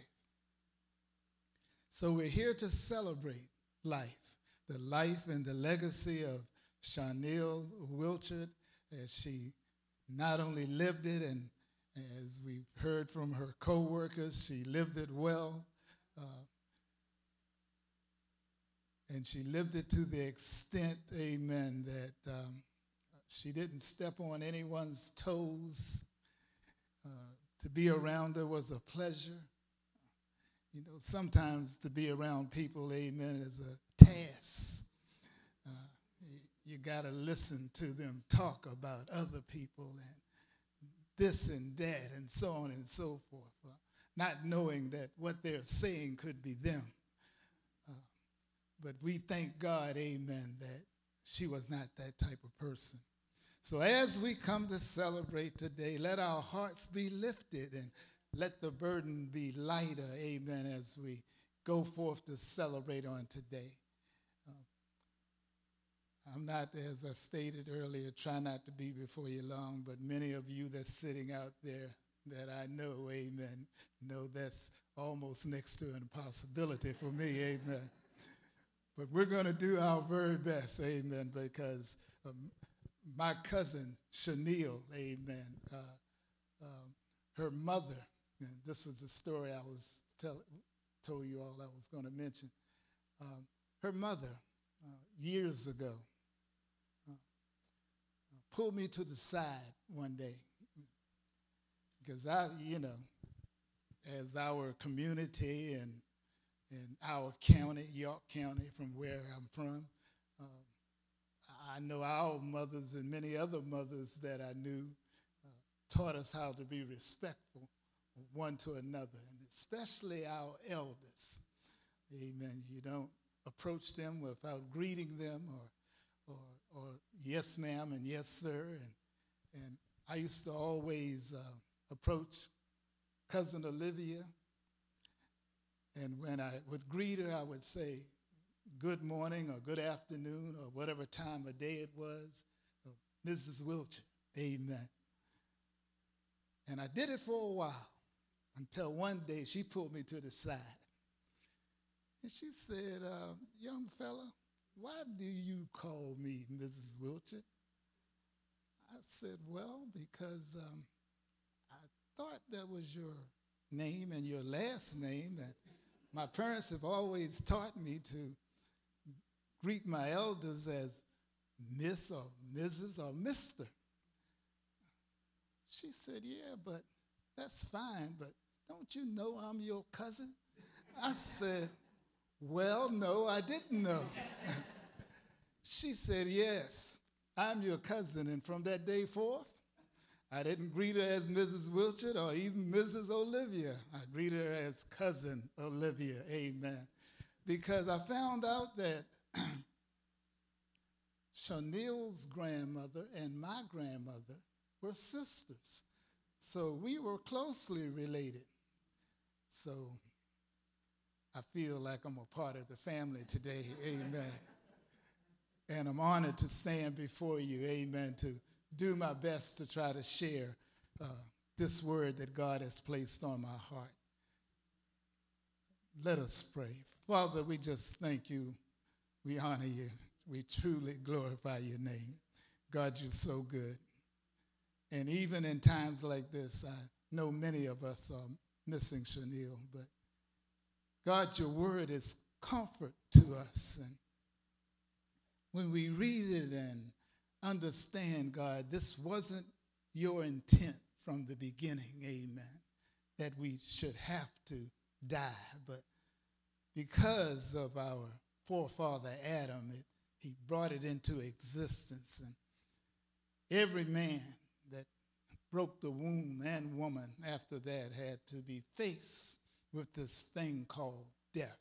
So we're here to celebrate life, the life and the legacy of Chanel Wilcher, as she not only lived it, and as we've heard from her co-workers, she lived it well. And she lived it to the extent, amen, that she didn't step on anyone's toes. To be around her was a pleasure. You know, sometimes to be around people, amen, is a task. mess. You got to listen to them talk about other people and this and that and so on and so forth, not knowing that what they're saying could be them. But we thank God, amen, that she was not that type of person. So as we come to celebrate today, let our hearts be lifted and let the burden be lighter, amen, as we go forth to celebrate on today. I'm not, as I stated earlier, try not to be before you long, but many of you that's sitting out there that I know, amen, know that's almost next to an impossibility for me, amen. But we're going to do our very best, amen, because my cousin, Chanel, amen, her mother, and this was the story I was told you all I was going to mention. Her mother, years ago, pulled me to the side one day because as our community and in our county, York County, from where I'm from, I know our mothers and many other mothers that I knew taught us how to be respectful one to another, and especially our elders. Amen. You don't approach them without greeting them or yes, ma'am, and yes, sir. And I used to always approach Cousin Olivia, and when I would greet her, I would say good morning or good afternoon or whatever time of day it was, Mrs. Wiltshire, amen. And I did it for a while until one day she pulled me to the side. And she said, young fella, why do you call me Mrs. Wiltshire? I said, well, because I thought that was your name and your last name, and my parents have always taught me to greet my elders as Miss or Mrs. or Mr. She said, yeah, but that's fine, but don't you know I'm your cousin? I said, well, no, I didn't know. She said, yes, I'm your cousin, and from that day forth, I didn't greet her as Mrs. Wiltshire or even Mrs. Olivia. I greet her as Cousin Olivia, amen. Because I found out that Chanel's grandmother and my grandmother were sisters. So we were closely related. So I feel like I'm a part of the family today, amen. And I'm honored to stand before you, amen, to do my best to try to share this word that God has placed on my heart. Let us pray. Father, we just thank you. We honor you. We truly glorify your name. God, you're so good. And even in times like this, I know many of us are missing Chanel, but God, your word is comfort to us. And when we read it and understand, God, this wasn't your intent from the beginning, amen, that we should have to die. But because of our forefather Adam, he brought it into existence. And every man that broke the womb and woman after that had to be faced with this thing called death.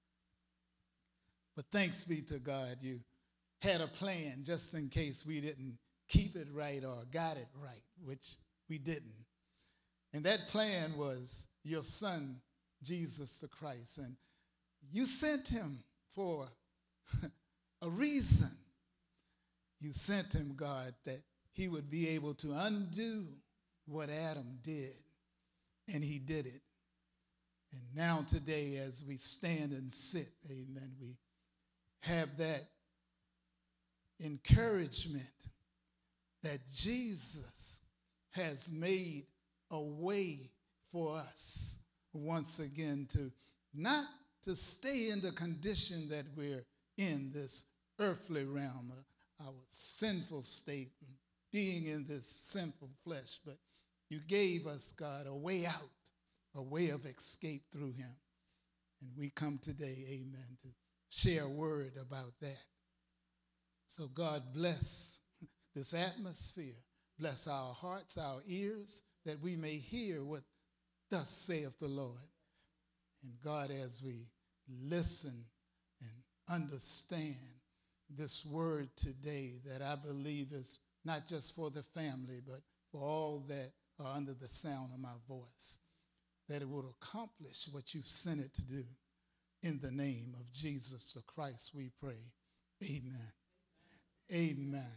But thanks be to God, you had a plan just in case we didn't keep it right or got it right, which we didn't. And that plan was your son, Jesus the Christ. And you sent him for a reason. You sent him, God, that he would be able to undo what Adam did. And he did it. And now today, as we stand and sit, amen, we have that encouragement that Jesus has made a way for us once again to not to stay in the condition that we're in, this earthly realm, our sinful state, being in this sinful flesh, but you gave us, God, a way out, a way of escape through him. And we come today, amen, to share a word about that. So God bless this atmosphere. Bless our hearts, our ears, that we may hear what thus saith the Lord. And God, as we listen and understand this word today that I believe is not just for the family, but for all that are under the sound of my voice, that it will accomplish what you've sent it to do. In the name of Jesus the Christ we pray. Amen. Amen.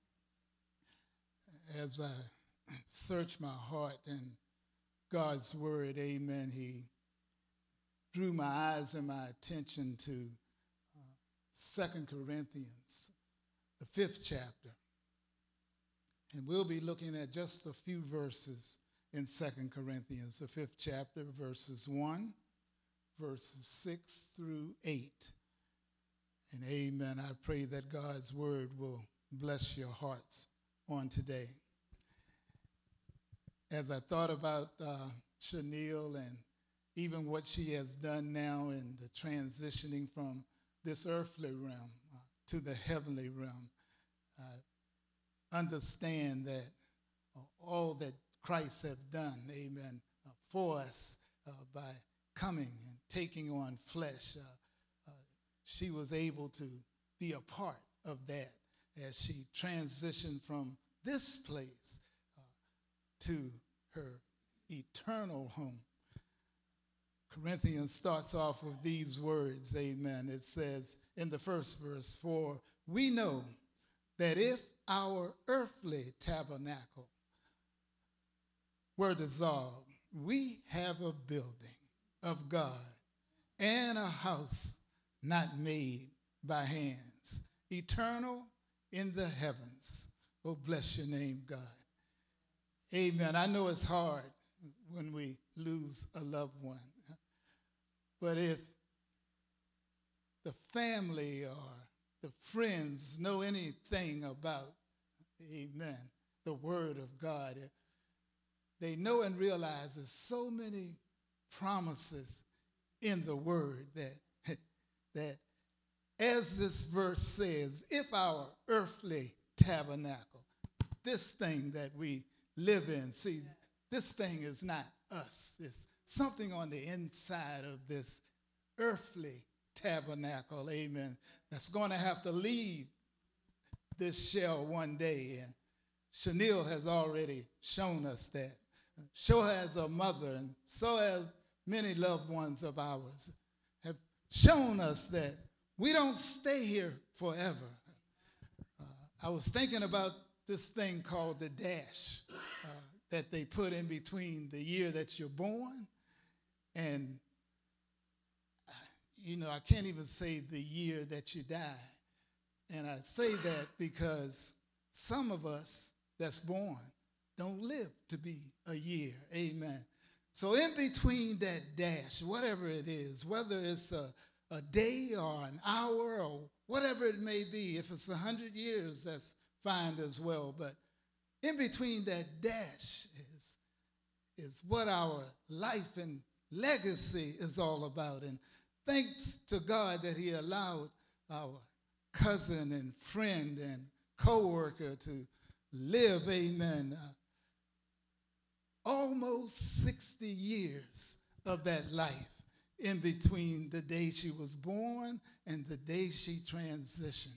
As I search my heart in God's word, amen, he drew my eyes and my attention to 2 Corinthians, the 5th chapter. And we'll be looking at just a few verses in 2 Corinthians, the 5th chapter, verses 1, verses 6 through 8. And amen, I pray that God's word will bless your hearts on today. As I thought about Chanel and even what she has done now in the transitioning from this earthly realm to the heavenly realm, I understand that all that Christ have done, amen, for us by coming and taking on flesh, she was able to be a part of that as she transitioned from this place to her eternal home. Corinthians starts off with these words, amen. It says in the first verse, "For we know that if our earthly tabernacle were dissolved, we have a building of God and a house not made by hands, eternal in the heavens." Oh, bless your name, God. Amen. I know it's hard when we lose a loved one. But if the family or the friends know anything about, amen, the word of God, they know and realize there's so many promises in the word that as this verse says, if our earthly tabernacle, this thing that we live in, see, this thing is not us. It's something on the inside of this earthly tabernacle, amen, that's going to have to leave this shell one day. And Chanel has already shown us that. So has her mother, and so have many loved ones of ours, have shown us that we don't stay here forever. I was thinking about this thing called the dash that they put in between the year that you're born and, I can't even say the year that you die. And I say that because some of us that's born don't live to be a year, amen. So in between that dash, whatever it is, whether it's a day or an hour or whatever it may be, if it's 100 years, that's fine as well. But in between that dash is what our life and legacy is all about. And thanks to God that he allowed our cousin and friend and co-worker to live, amen, almost 60 years of that life in between the day she was born and the day she transitioned.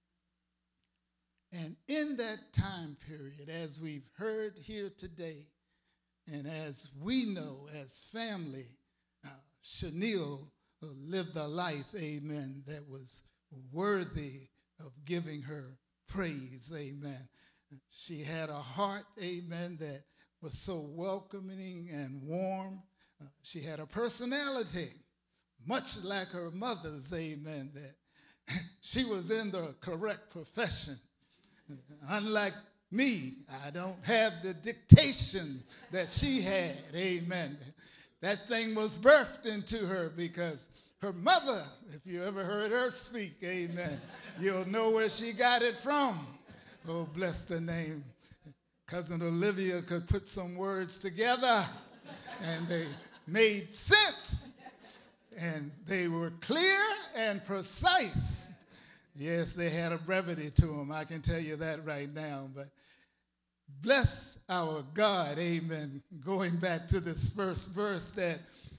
And in that time period, as we've heard here today, and as we know as family, Chanel lived a life, amen, that was worthy of giving her praise, amen. She had a heart, amen, that was so welcoming and warm. She had a personality, much like her mother's, amen, that she was in the correct profession. Unlike me, I don't have the dictation that she had, amen. That thing was birthed into her because her mother, if you ever heard her speak, amen, you'll know where she got it from. Oh, bless the name. Cousin Olivia could put some words together and they made sense. And they were clear and precise. Yes, they had a brevity to them. I can tell you that right now. But bless our God, amen. Going back to this first verse, that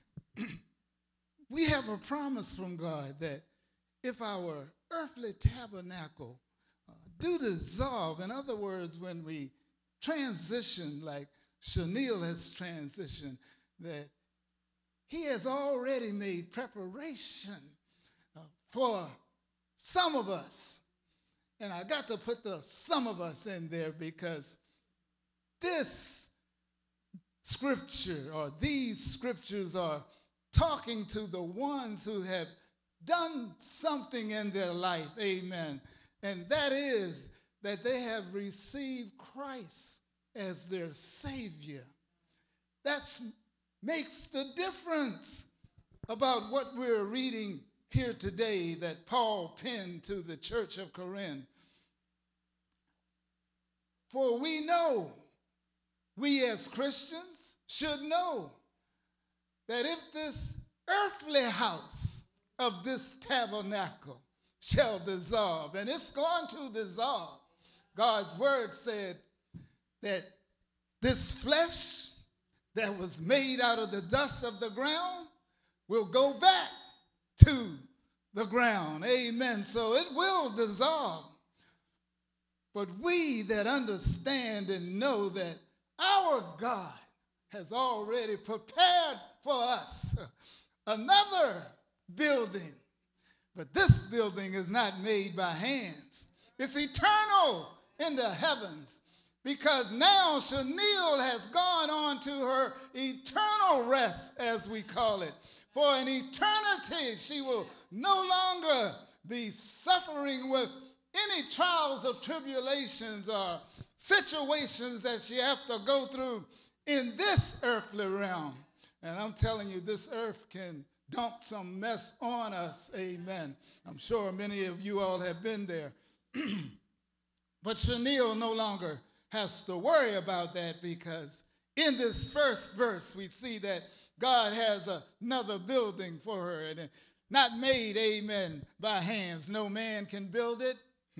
we have a promise from God that if our earthly tabernacle do dissolve, in other words, when we transition like Shaniel has transitioned, that he has already made preparation for some of us. And I got to put the some of us in there because this scripture or these scriptures are talking to the ones who have done something in their life, amen. And that is that they have received Christ as their Savior. That makes the difference about what we're reading here today that Paul penned to the church of Corinth. For we know, we as Christians should know, that if this earthly house of this tabernacle shall dissolve, and it's going to dissolve, God's word said that this flesh that was made out of the dust of the ground will go back to the ground. Amen. So it will dissolve. But we that understand and know that our God has already prepared for us another building. But this building is not made by hands. It's eternal in the heavens. Because now Shaniel has gone on to her eternal rest, as we call it. For an eternity, she will no longer be suffering with any trials of tribulations or situations that she has to go through in this earthly realm. And I'm telling you, this earth can dump some mess on us, amen. I'm sure many of you all have been there. But Shaniel no longer has to worry about that, because in this first verse we see that God has another building for her, and not made, amen, by hands. No man can build it.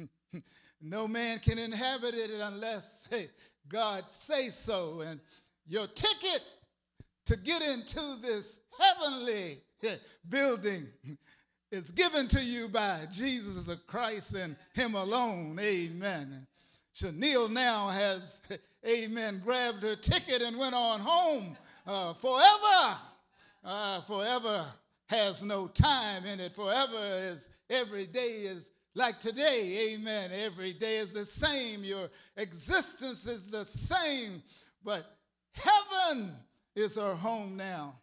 No man can inhabit it unless God say so. And your ticket to get into this heavenly building is given to you by Jesus the Christ and him alone. Amen. Shaniel now has, amen, grabbed her ticket and went on home forever. Forever has no time in it. Forever is every day is like today. Amen. Every day is the same. Your existence is the same. But heaven is her home now.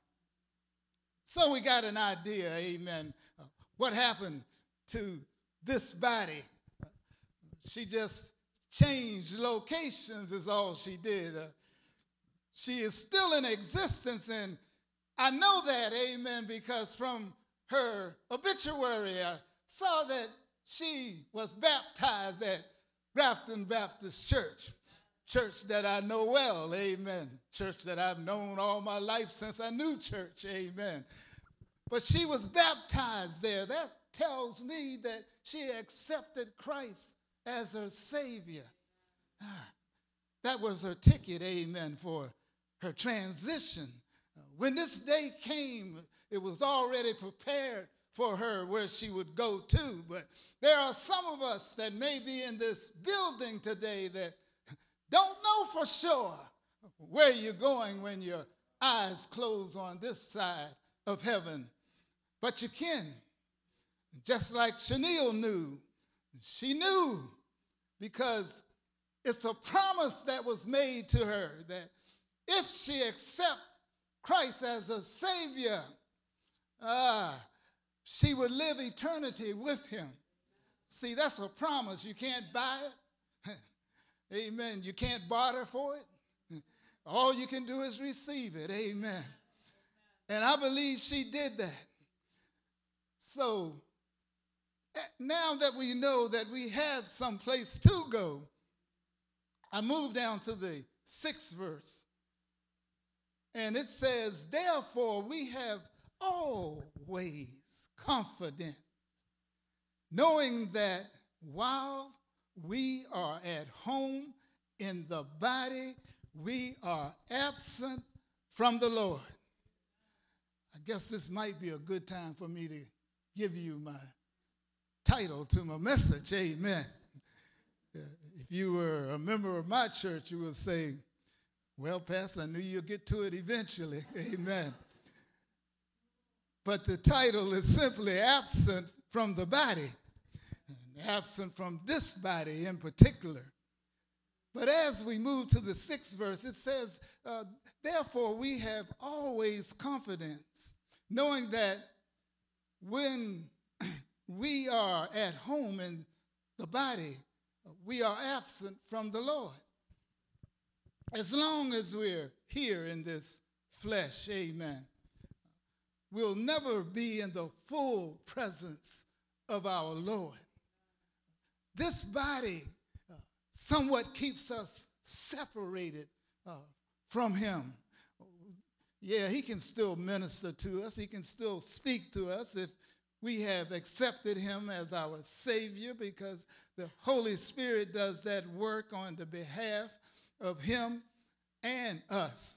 So we got an idea, amen, what happened to this body. She just changed locations is all she did. She is still in existence, and I know that, amen, because from her obituary, I saw that she was baptized at Grafton Baptist Church, church that I know well, amen, church that I've known all my life since I knew church, amen. But she was baptized there. That tells me that she accepted Christ as her Savior. That was her ticket, amen, for her transition. When this day came, it was already prepared for her where she would go to. But there are some of us that may be in this building today that don't know for sure where you're going when your eyes close on this side of heaven. But you can. Just like Shaniel knew. She knew because it's a promise that was made to her that if she accepts Christ as a Savior, she would live eternity with him. See, that's a promise. You can't buy it. Amen. You can't barter for it. All you can do is receive it. Amen. And I believe she did that. So now that we know that we have some place to go, I move down to the 6th verse. And it says, therefore we have always confident, knowing that while we are at home in the body, we are absent from the Lord. I guess this might be a good time for me to give you my title to my message. Amen. If you were a member of my church, you would say, well, Pastor, I knew you'd get to it eventually. Amen. But the title is simply Absent from the Body, and absent from this body in particular. But as we move to the 6th verse, it says, therefore we have always confidence, knowing that when we are at home in the body, we are absent from the Lord. As long as we're here in this flesh, amen, we'll never be in the full presence of our Lord. This body somewhat keeps us separated from him. Yeah, he can still minister to us. He can still speak to us if we have accepted him as our Savior, because the Holy Spirit does that work on the behalf of him and us.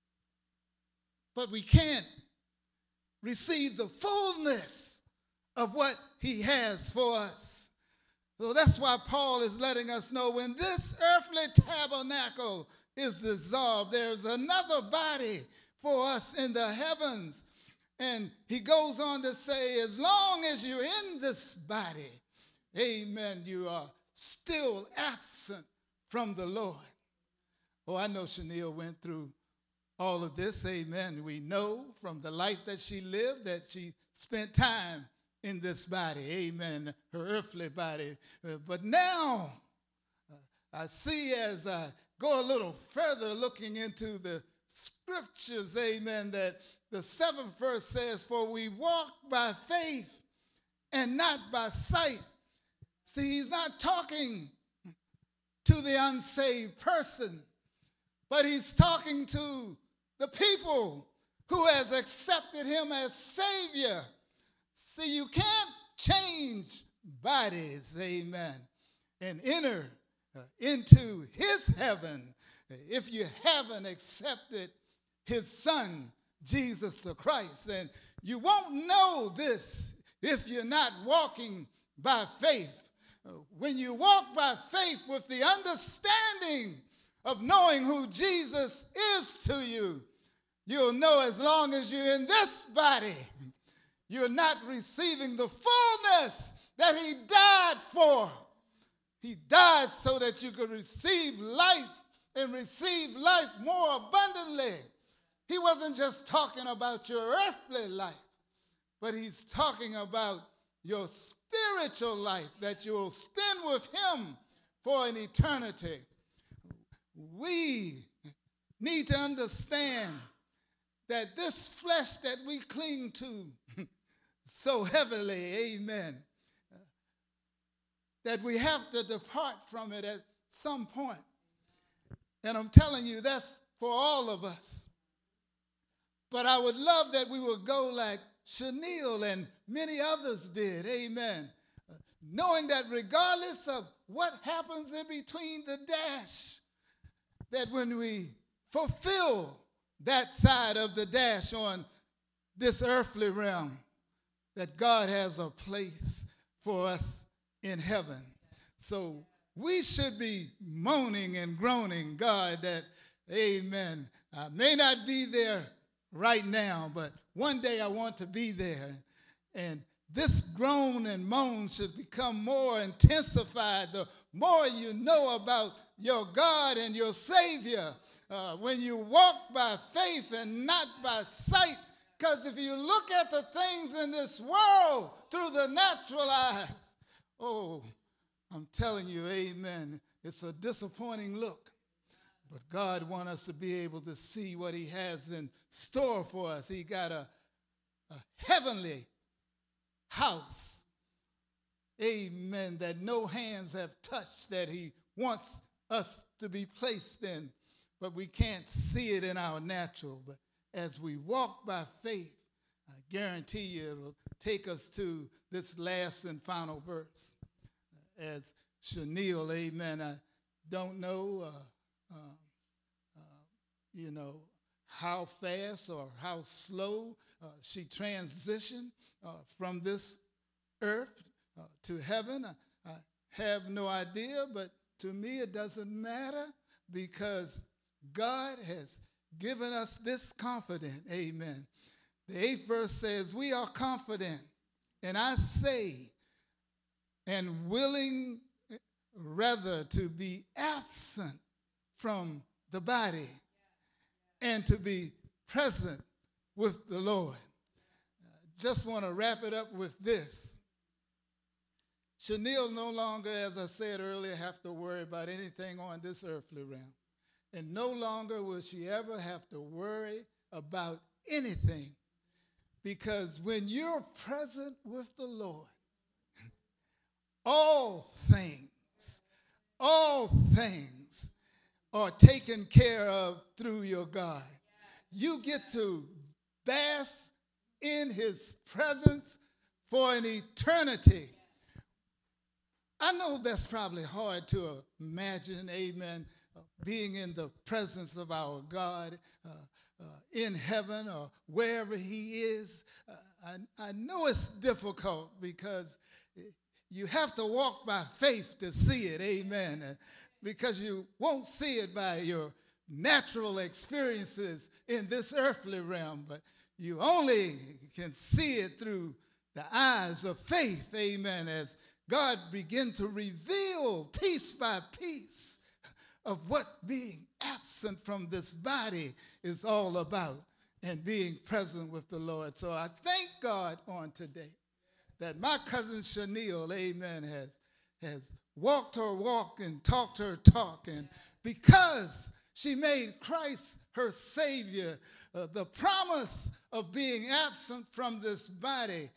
But we can't receive the fullness of what he has for us. So that's why Paul is letting us know when this earthly tabernacle is dissolved, there's another body for us in the heavens. And he goes on to say, as long as you're in this body, amen, you are still absent from the Lord. Oh, I know Chanel went through all of this, amen. We know from the life that she lived that she spent time in this body, amen, her earthly body. But now I see, as I go a little further looking into the scriptures, amen, that the 7th verse says, for we walk by faith and not by sight. See, he's not talking to the unsaved person, but he's talking to the people who has accepted him as Savior. See, you can't change bodies, amen, and enter into his heaven if you haven't accepted his Son, Jesus the Christ. And you won't know this if you're not walking by faith. When you walk by faith with the understanding of knowing who Jesus is to you, you'll know as long as you're in this body, you're not receiving the fullness that he died for. He died so that you could receive life and receive life more abundantly. He wasn't just talking about your earthly life, but he's talking about your spiritual life that you will spend with him for an eternity. We need to understand that this flesh that we cling to so heavily, amen, that we have to depart from it at some point. And I'm telling you, that's for all of us. But I would love that we would go like Chanel and many others did, amen, knowing that regardless of what happens in between the dash, that when we fulfill that side of the dash on this earthly realm, that God has a place for us in heaven. So we should be moaning and groaning, God, that, amen, I may not be there right now, but one day I want to be there. And this groan and moan should become more intensified the more you know about your God and your Savior. When you walk by faith and not by sight, because if you look at the things in this world through the natural eyes, oh, I'm telling you, amen, it's a disappointing look. But God wants us to be able to see what he has in store for us. He got a heavenly house, amen, that no hands have touched, that he wants us to be placed in. But we can't see it in our natural. But as we walk by faith, guarantee you it'll take us to this last and final verse. As Shaniel, amen, I don't know, how fast or how slow she transitioned from this earth to heaven. I have no idea, but to me it doesn't matter because God has given us this confidence, amen. The 8th verse says, we are confident, and I say, and willing rather to be absent from the body and to be present with the Lord. Just want to wrap it up with this. Shaniel no longer, as I said earlier, have to worry about anything on this earthly realm. And no longer will she ever have to worry about anything. Because when you're present with the Lord, all things are taken care of through your God. You get to bask in his presence for an eternity. I know that's probably hard to imagine, amen, being in the presence of our God in heaven or wherever he is. I know it's difficult because you have to walk by faith to see it, amen, because you won't see it by your natural experiences in this earthly realm, but you only can see it through the eyes of faith, amen, as God begin to reveal piece by piece of what being absent from this body is all about and being present with the Lord. So I thank God on today that my cousin Shaniel, amen, has walked her walk and talked her talk. And because she made Christ her Savior, the promise of being absent from this body,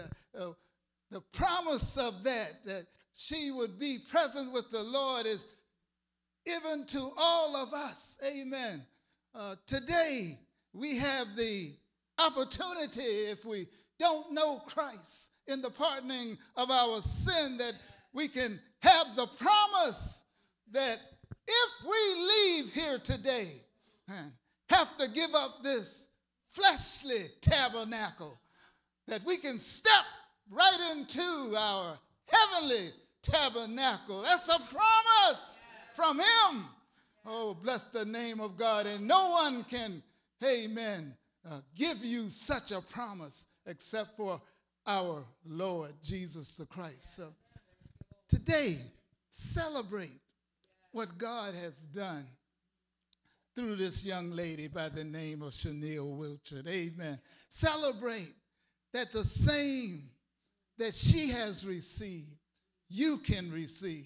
the promise of that she would be present with the Lord is given to all of us. Amen. Today, we have the opportunity, if we don't know Christ, in the pardoning of our sin, that we can have the promise that if we leave here today and have to give up this fleshly tabernacle, that we can step right into our heavenly tabernacle. That's a promise from him. Oh, bless the name of God. And no one can, amen, give you such a promise except for our Lord Jesus the Christ. So today, celebrate what God has done through this young lady by the name of Shaniel Wilchard. Amen. Celebrate that the same that she has received, you can receive.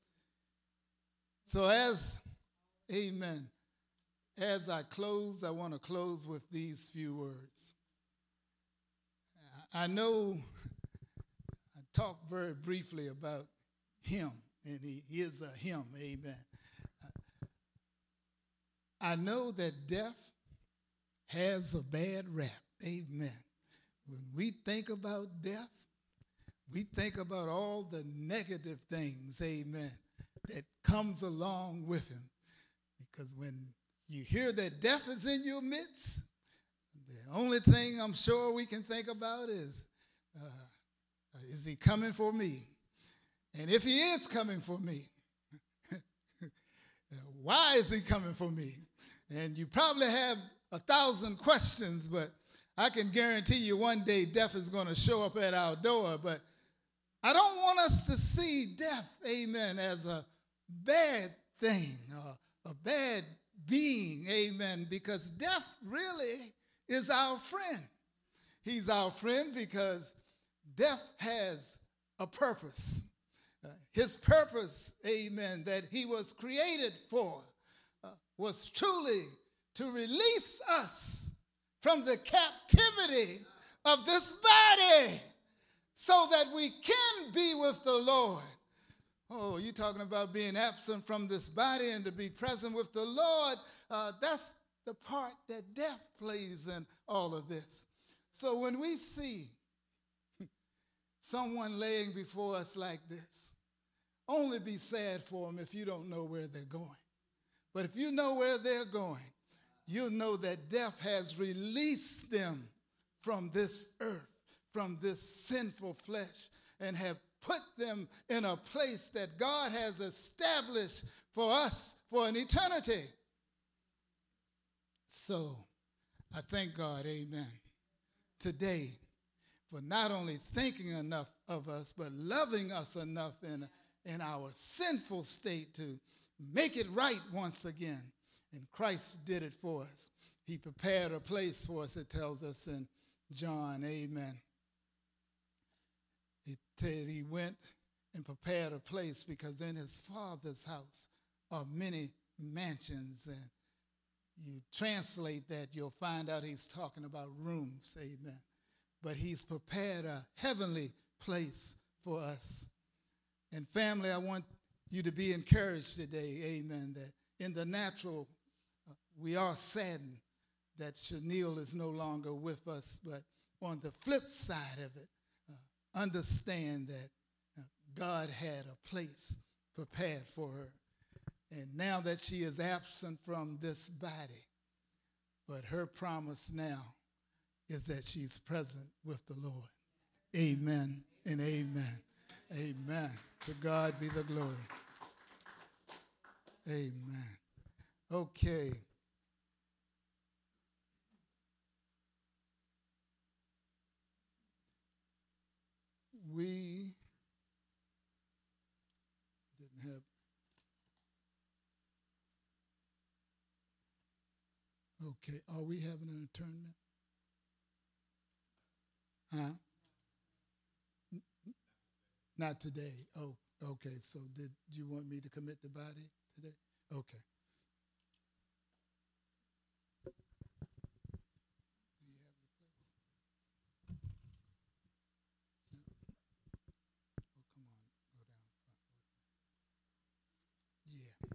So amen, as I close, I want to close with these few words. I know I talked very briefly about him, and he is a him, amen. I know that death has a bad rap, amen. When we think about death, we think about all the negative things, amen, that comes along with him. Because when you hear that death is in your midst, the only thing I'm sure we can think about is he coming for me? And if he is coming for me, why is he coming for me? And you probably have 1,000 questions, but I can guarantee you one day death is going to show up at our door. But I don't want us to see death, amen, as a bad thing, a bad being, amen, because death really is our friend. He's our friend because death has a purpose. His purpose, amen, that he was created for was truly to release us from the captivity of this body so that we can be with the Lord. Oh, you're talking about being absent from this body and to be present with the Lord. That's the part that death plays in all of this. So when we see someone laying before us like this, only be sad for them if you don't know where they're going. But if you know where they're going, you'll know that death has released them from this earth, from this sinful flesh, and have put them in a place that God has established for us for an eternity. So I thank God, amen, today for not only thinking enough of us, but loving us enough in our sinful state to make it right once again. And Christ did it for us. He prepared a place for us, it tells us in John, amen. He said he went and prepared a place because in his Father's house are many mansions. And you translate that, you'll find out he's talking about rooms, amen. But he's prepared a heavenly place for us. And family, I want you to be encouraged today, amen, that in the natural, we are saddened that Chanel is no longer with us, but on the flip side of it, understand that God had a place prepared for her. And now that she is absent from this body, but her promise now is that she's present with the Lord. Amen and amen. Amen. To God be the glory. Amen. Okay. We didn't have. Okay. Are we having an internment? Huh? Not today. Oh, okay. So did you want me to commit the body today? Okay. Do you have the place? No? Oh, come on. Go down front. Yeah.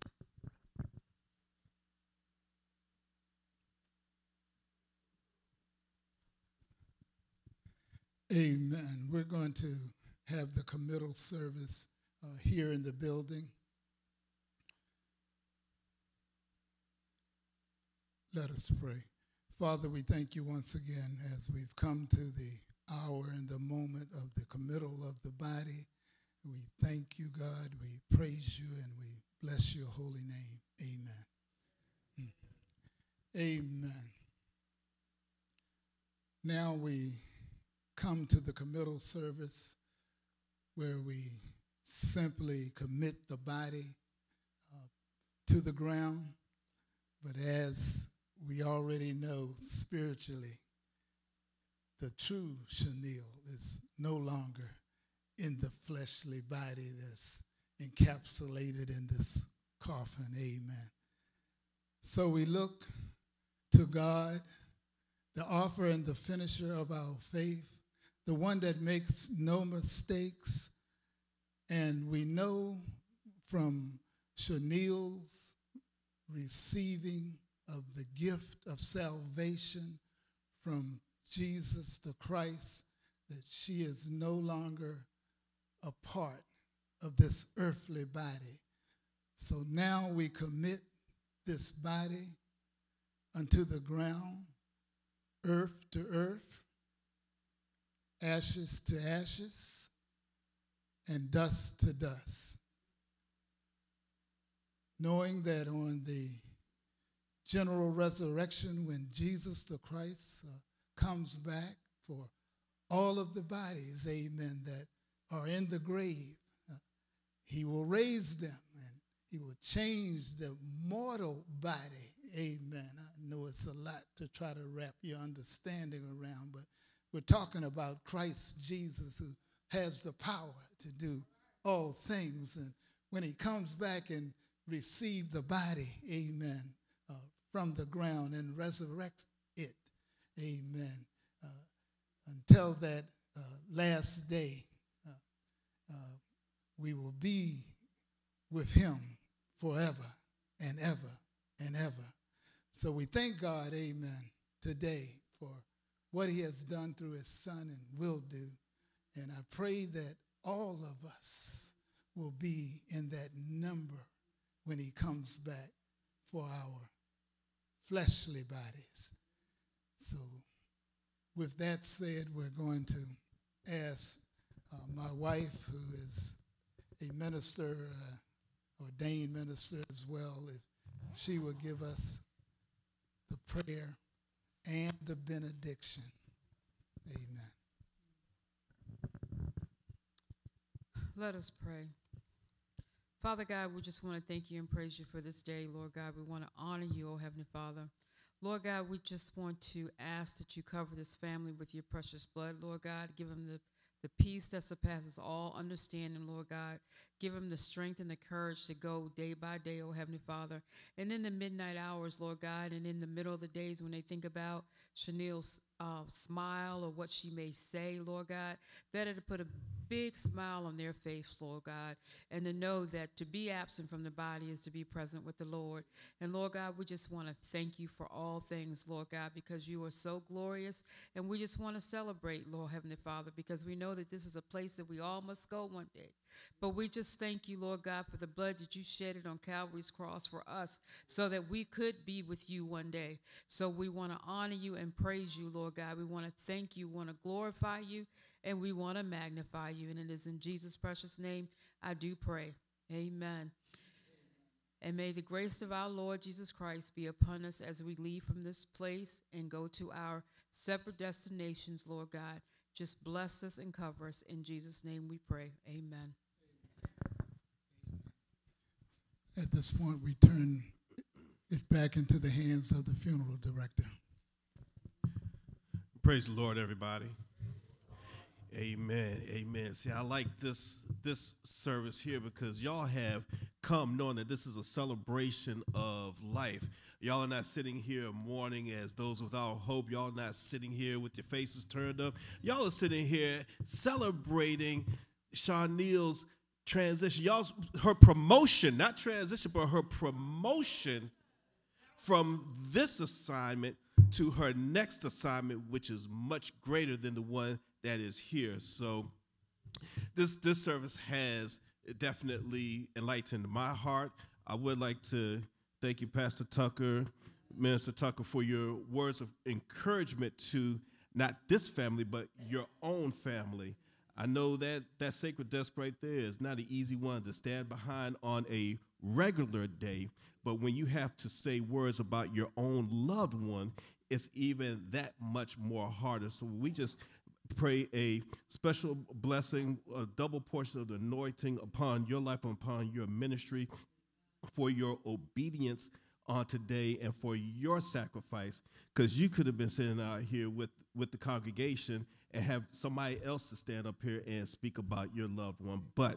Amen. We're going to have the committal service here in the building. Let us pray. Father, we thank you once again as we've come to the hour and the moment of the committal of the body. We thank you, God. We praise you and we bless your holy name. Amen. Amen. Now we come to the committal service where we simply commit the body to the ground. But as we already know spiritually, the true Chanel is no longer in the fleshly body that's encapsulated in this coffin. Amen. So we look to God, the author and the finisher of our faith, the one that makes no mistakes. And we know from Chanel's receiving of the gift of salvation from Jesus the Christ that she is no longer a part of this earthly body. So now we commit this body unto the ground, earth to earth, ashes to ashes, and dust to dust. Knowing that on the general resurrection, when Jesus the Christ comes back for all of the bodies, amen, that are in the grave, he will raise them and he will change the mortal body, amen. I know it's a lot to try to wrap your understanding around, but we're talking about Christ Jesus, who has the power to do all things. And when he comes back and receives the body, amen, from the ground and resurrects it, amen, until that last day, we will be with him forever and ever and ever. So we thank God, amen, today for what he has done through his son and will do. And I pray that all of us will be in that number when he comes back for our fleshly bodies. So with that said, we're going to ask my wife, who is a minister, ordained minister as well, if she will give us the prayer and the benediction. Amen. Let us pray. Father God, we just want to thank you and praise you for this day, Lord God. We want to honor you, oh Heavenly Father. Lord God, we just want to ask that you cover this family with your precious blood, Lord God. Give them the peace that surpasses all understanding, Lord God. Give them the strength and the courage to go day by day, oh Heavenly Father. And in the midnight hours, Lord God, and in the middle of the days when they think about Chanel's smile or what she may say, Lord God, that it'll put a big smile on their face, Lord God, and to know that to be absent from the body is to be present with the Lord. And Lord God, we just want to thank you for all things, Lord God, because you are so glorious, and we just want to celebrate, Lord Heavenly Father, because we know that this is a place that we all must go one day. But we just thank you, Lord God, for the blood that you shedded on Calvary's cross for us so that we could be with you one day. So we want to honor you and praise you, Lord God. We want to thank you, want to glorify you, and we want to magnify you. And it is in Jesus' precious name I do pray. Amen. And may the grace of our Lord Jesus Christ be upon us as we leave from this place and go to our separate destinations, Lord God. Just bless us and cover us. In Jesus' name we pray. Amen. At this point, we turn it back into the hands of the funeral director. Praise the Lord, everybody. Amen. Amen. See, I like this service here because y'all have come knowing that this is a celebration of life. Y'all are not sitting here mourning as those without hope. Y'all are not sitting here with your faces turned up. Y'all are sitting here celebrating Chanel's transition. Her promotion, not transition, but her promotion from this assignment to her next assignment, which is much greater than the one that is here. So this service has definitely enlightened my heart. I would like to thank you, Pastor Tucker, Minister Tucker, for your words of encouragement to not this family, but your own family. I know that sacred desk right there is not an easy one to stand behind on a regular day, but when you have to say words about your own loved one, it's even that much more harder. So we just pray a special blessing, a double portion of the anointing upon your life and upon your ministry for your obedience on today and for your sacrifice, because you could have been sitting out here with the congregation and have somebody else to stand up here and speak about your loved one, but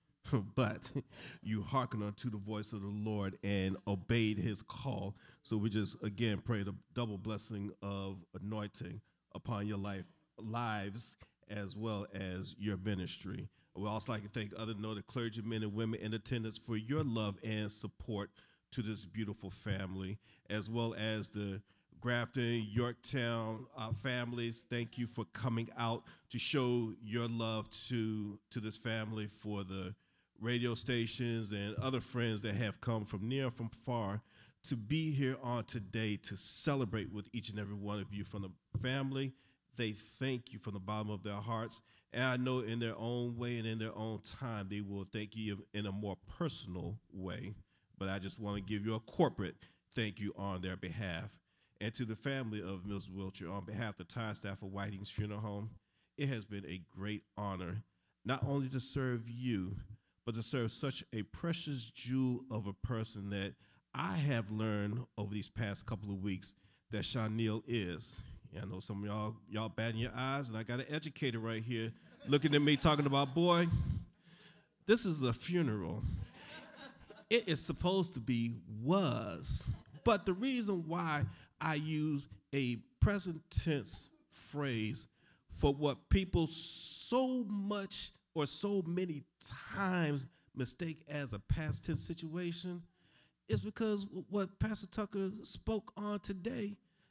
you hearkened unto the voice of the Lord and obeyed his call. So we just, again, pray the double blessing of anointing upon your lives as well as your ministry. We'd also like to thank other noted clergymen and women in attendance for your love and support to this beautiful family, as well as the Grafton, Yorktown families. Thank you for coming out to show your love to this family, for the radio stations and other friends that have come from near and from far to be here on today to celebrate with each and every one of you. From the family, they thank you from the bottom of their hearts. And I know in their own way and in their own time, they will thank you in a more personal way. But I just want to give you a corporate thank you on their behalf. And to the family of Ms. Wiltshire, on behalf of the entire staff of Whiting's Funeral Home, it has been a great honor not only to serve you, but to serve such a precious jewel of a person that I have learned over these past couple of weeks that Chanel is. Yeah, I know some of y'all batting your eyes, and I got an educator right here looking at me talking about, boy, this is a funeral. It is supposed to be was. But the reason why I use a present tense phrase for what people so much or so many times mistake as a past tense situation is because what Pastor Tucker spoke on today,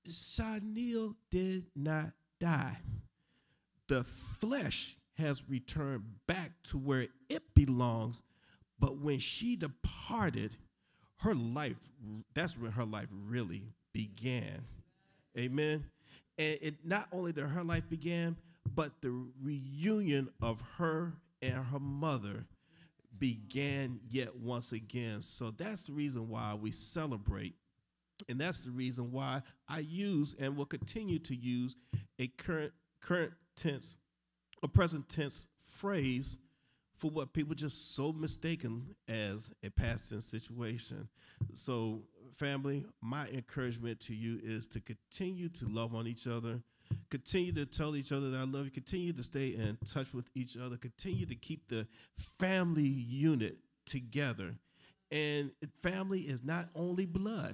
Chanel did not die. The flesh has returned back to where it belongs, but when she departed, her life, that's when her life really began. Amen. And it not only did her life began, but the reunion of her and her mother began yet once again. So that's the reason why we celebrate. And that's the reason why I use and will continue to use a current tense, a present tense phrase for what people just so mistaken as a past tense situation. So, family, my encouragement to you is to continue to love on each other, continue to tell each other that I love you, continue to stay in touch with each other, continue to keep the family unit together. And family is not only blood.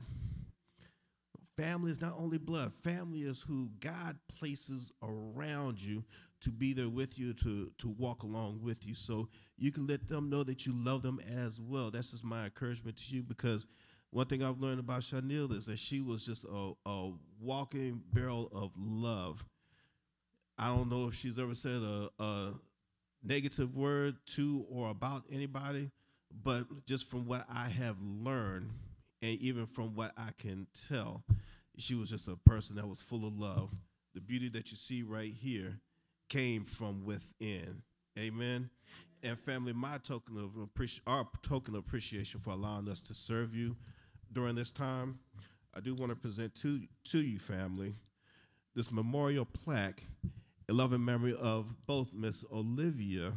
Family is not only blood. Family is who God places around you to be there with you, to walk along with you. So you can let them know that you love them as well. That's just my encouragement to you, because one thing I've learned about Chanel is that she was just a walking barrel of love. I don't know if she's ever said a negative word to or about anybody, but just from what I have learned, and even from what I can tell, she was just a person that was full of love. The beauty that you see right here came from within. Amen. And family, my token of our token of appreciation for allowing us to serve you during this time, I do want to present to you, family, this memorial plaque in loving memory of both Miss Olivia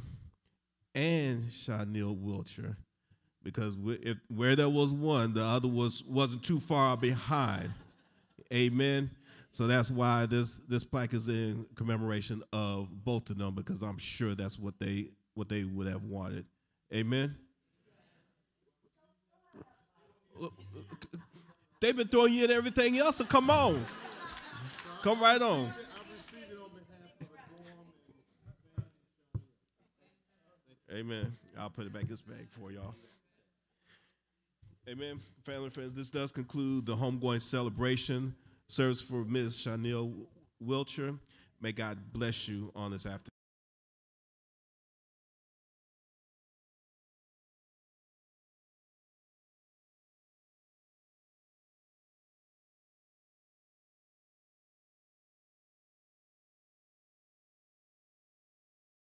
and Chanel Wilcher. Because where there was one, the other wasn't too far behind. Amen. So that's why this plaque is in commemoration of both of them, because I'm sure that's what they would have wanted. Amen. They've been throwing you in everything else, so come on. Come right on. Amen. I'll put it back in this bag for y'all. Amen. Family and friends, this does conclude the homegoing celebration service for Ms. Chanel Wilcher. May God bless you on this afternoon.